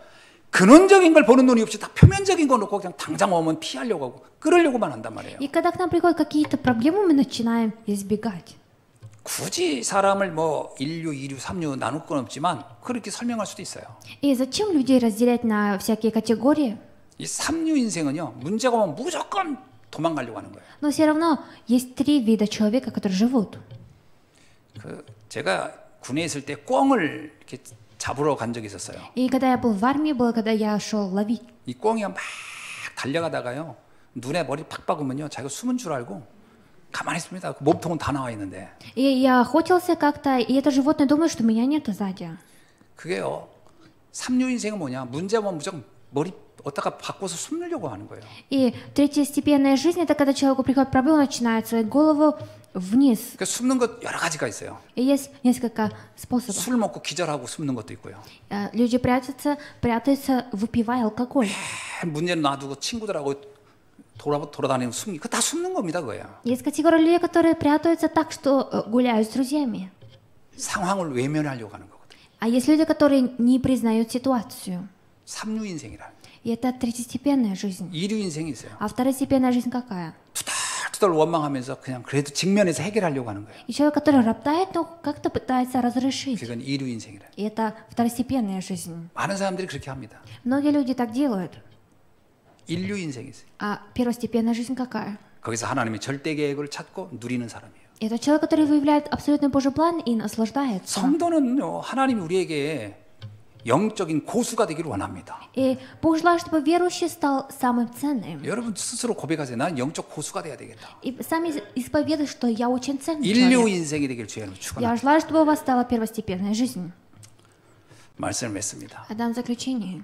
근원적인 걸 보는 눈이 없이 다 표면적인 거 놓고 그냥 당장 오면 피하려고 하고 끌으려고만 한단 말이에요. И когда к нам приходят какие-то проблемы, мы начинаем избегать. 굳이 사람을 뭐 1류, 2류, 3류 나눌 건 없지만 그렇게 설명할 수도 있어요. И зачем людей разделять на всякие категории? 이 3류 인생은요, 문제가 오면 무조건 도망가려고 하는 거예요. Но все равно есть три вида человека, которые живут. 제가 군에 있을 때 꿩을 이렇게 잡으러 간 적이 있었어요. И когда я был в армии, было, когда я шел ловить. 이 꿩이 막 달려가다가요, 눈에 머리 팍 박으면요, 자기가 숨은 줄 알고 가만히 있습니다. 그 몸통은 다 나와 있는데. И я охотился как-то, и это животное думает, что меня нет сзади. 그게요, 3류 인생은 뭐냐? 문제 오면 무조건 머리 어디다가 바꿔서 숨으려고 하는 거예요. И третьестепенная жизнь, это когда человеку приходит проблема, начинается голову вниз. 그러니까 숨는 것 여러 가지가 있어요. И есть несколько способов. 술 먹고 기절하고 숨는 것도 있고요. Люди прячутся, выпивая алкоголь. 문제는 놔두고 친구들하고 돌아다니는 숨기, 그거 다 숨는 겁니다, 그거야. Есть категория людей, которые прятаются так, что гуляют с друзьями. 상황을 외면하려고 하는 거거든. А есть люди, которые не признают ситуацию. 삼류 인생이라. И это третьестепенная жизнь. 이류 인생이 있어요. А второстепенная жизнь какая? 투덜투덜 원망하면서 그냥 그래도 직면해서 해결하려고 하는 거예요. И человек, который роптает, но как-то пытается разрешить. 그건 이류 인생이라. И это второстепенная жизнь. 많은 사람들이 그렇게 합니다. Многие люди так делают. 인류 인생이 있어요. А первостепенная жизнь какая? 거기서 하나님의 절대 계획을 찾고 누리는 사람이에요. Это человек, который выявляет абсолютный Божий план и наслаждается. 성도는 하나님이 우리에게 영적인 고수가 되기를 원합니다. И Бог желает, чтобы верующий стал самым ценным. 여러분 스스로 고백하세요. 난 영적 고수가 돼야 되겠다. И сами исповедуют, что я очень ценный 인류 человек. 인생이 되길 주의하는 Я 축원합니다. желаю, чтобы у вас стала первостепенная жизнь. 말씀을 맺습니다. Отдам заключение.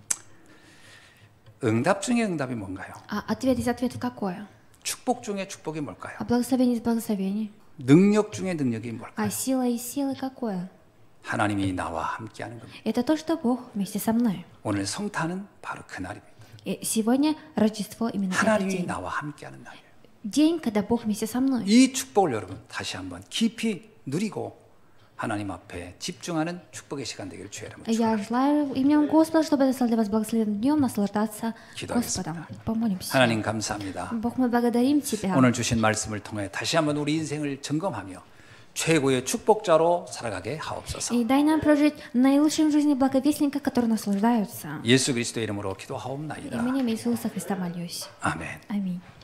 응답 중에 응답이 뭔가요? А ответ из ответов какое? 축복 중에 축복이 뭘까요? А благословение из благословений? 능력 중에 능력이 뭘까요? А сила из силы какое? 하나님이 나와 함께하는 겁니다. Это то, что Бог вместе со мной. 오늘 성탄은 바로 그 날입니다. И сегодня Рождество именно этот 하나님이 день. 나와 함께하는 날이에요. День, когда Бог вместе со мной. 이 축복을 여러분 다시 한번 깊이 누리고 하나님 앞에 집중하는 축복의 시간 되기를 주의 이름으로 Я 축원합니다. желаю именем Господа, чтобы это стало для вас благословенным днем, наслаждаться Господом. Помолимся. 하나님 감사합니다. Бог, мы благодарим Тебя. 오늘 주신 말씀을 통해 다시 한번 우리 인생을 점검하며 최고의 축복자로 살아가게 하옵소서. И дай нам прожить наилучшим в жизни благовестника, которые наслаждаются. 예수 그리스도의 이름으로 기도하옵나이다. Именем Иисуса Христа молюсь. 아멘. Аминь.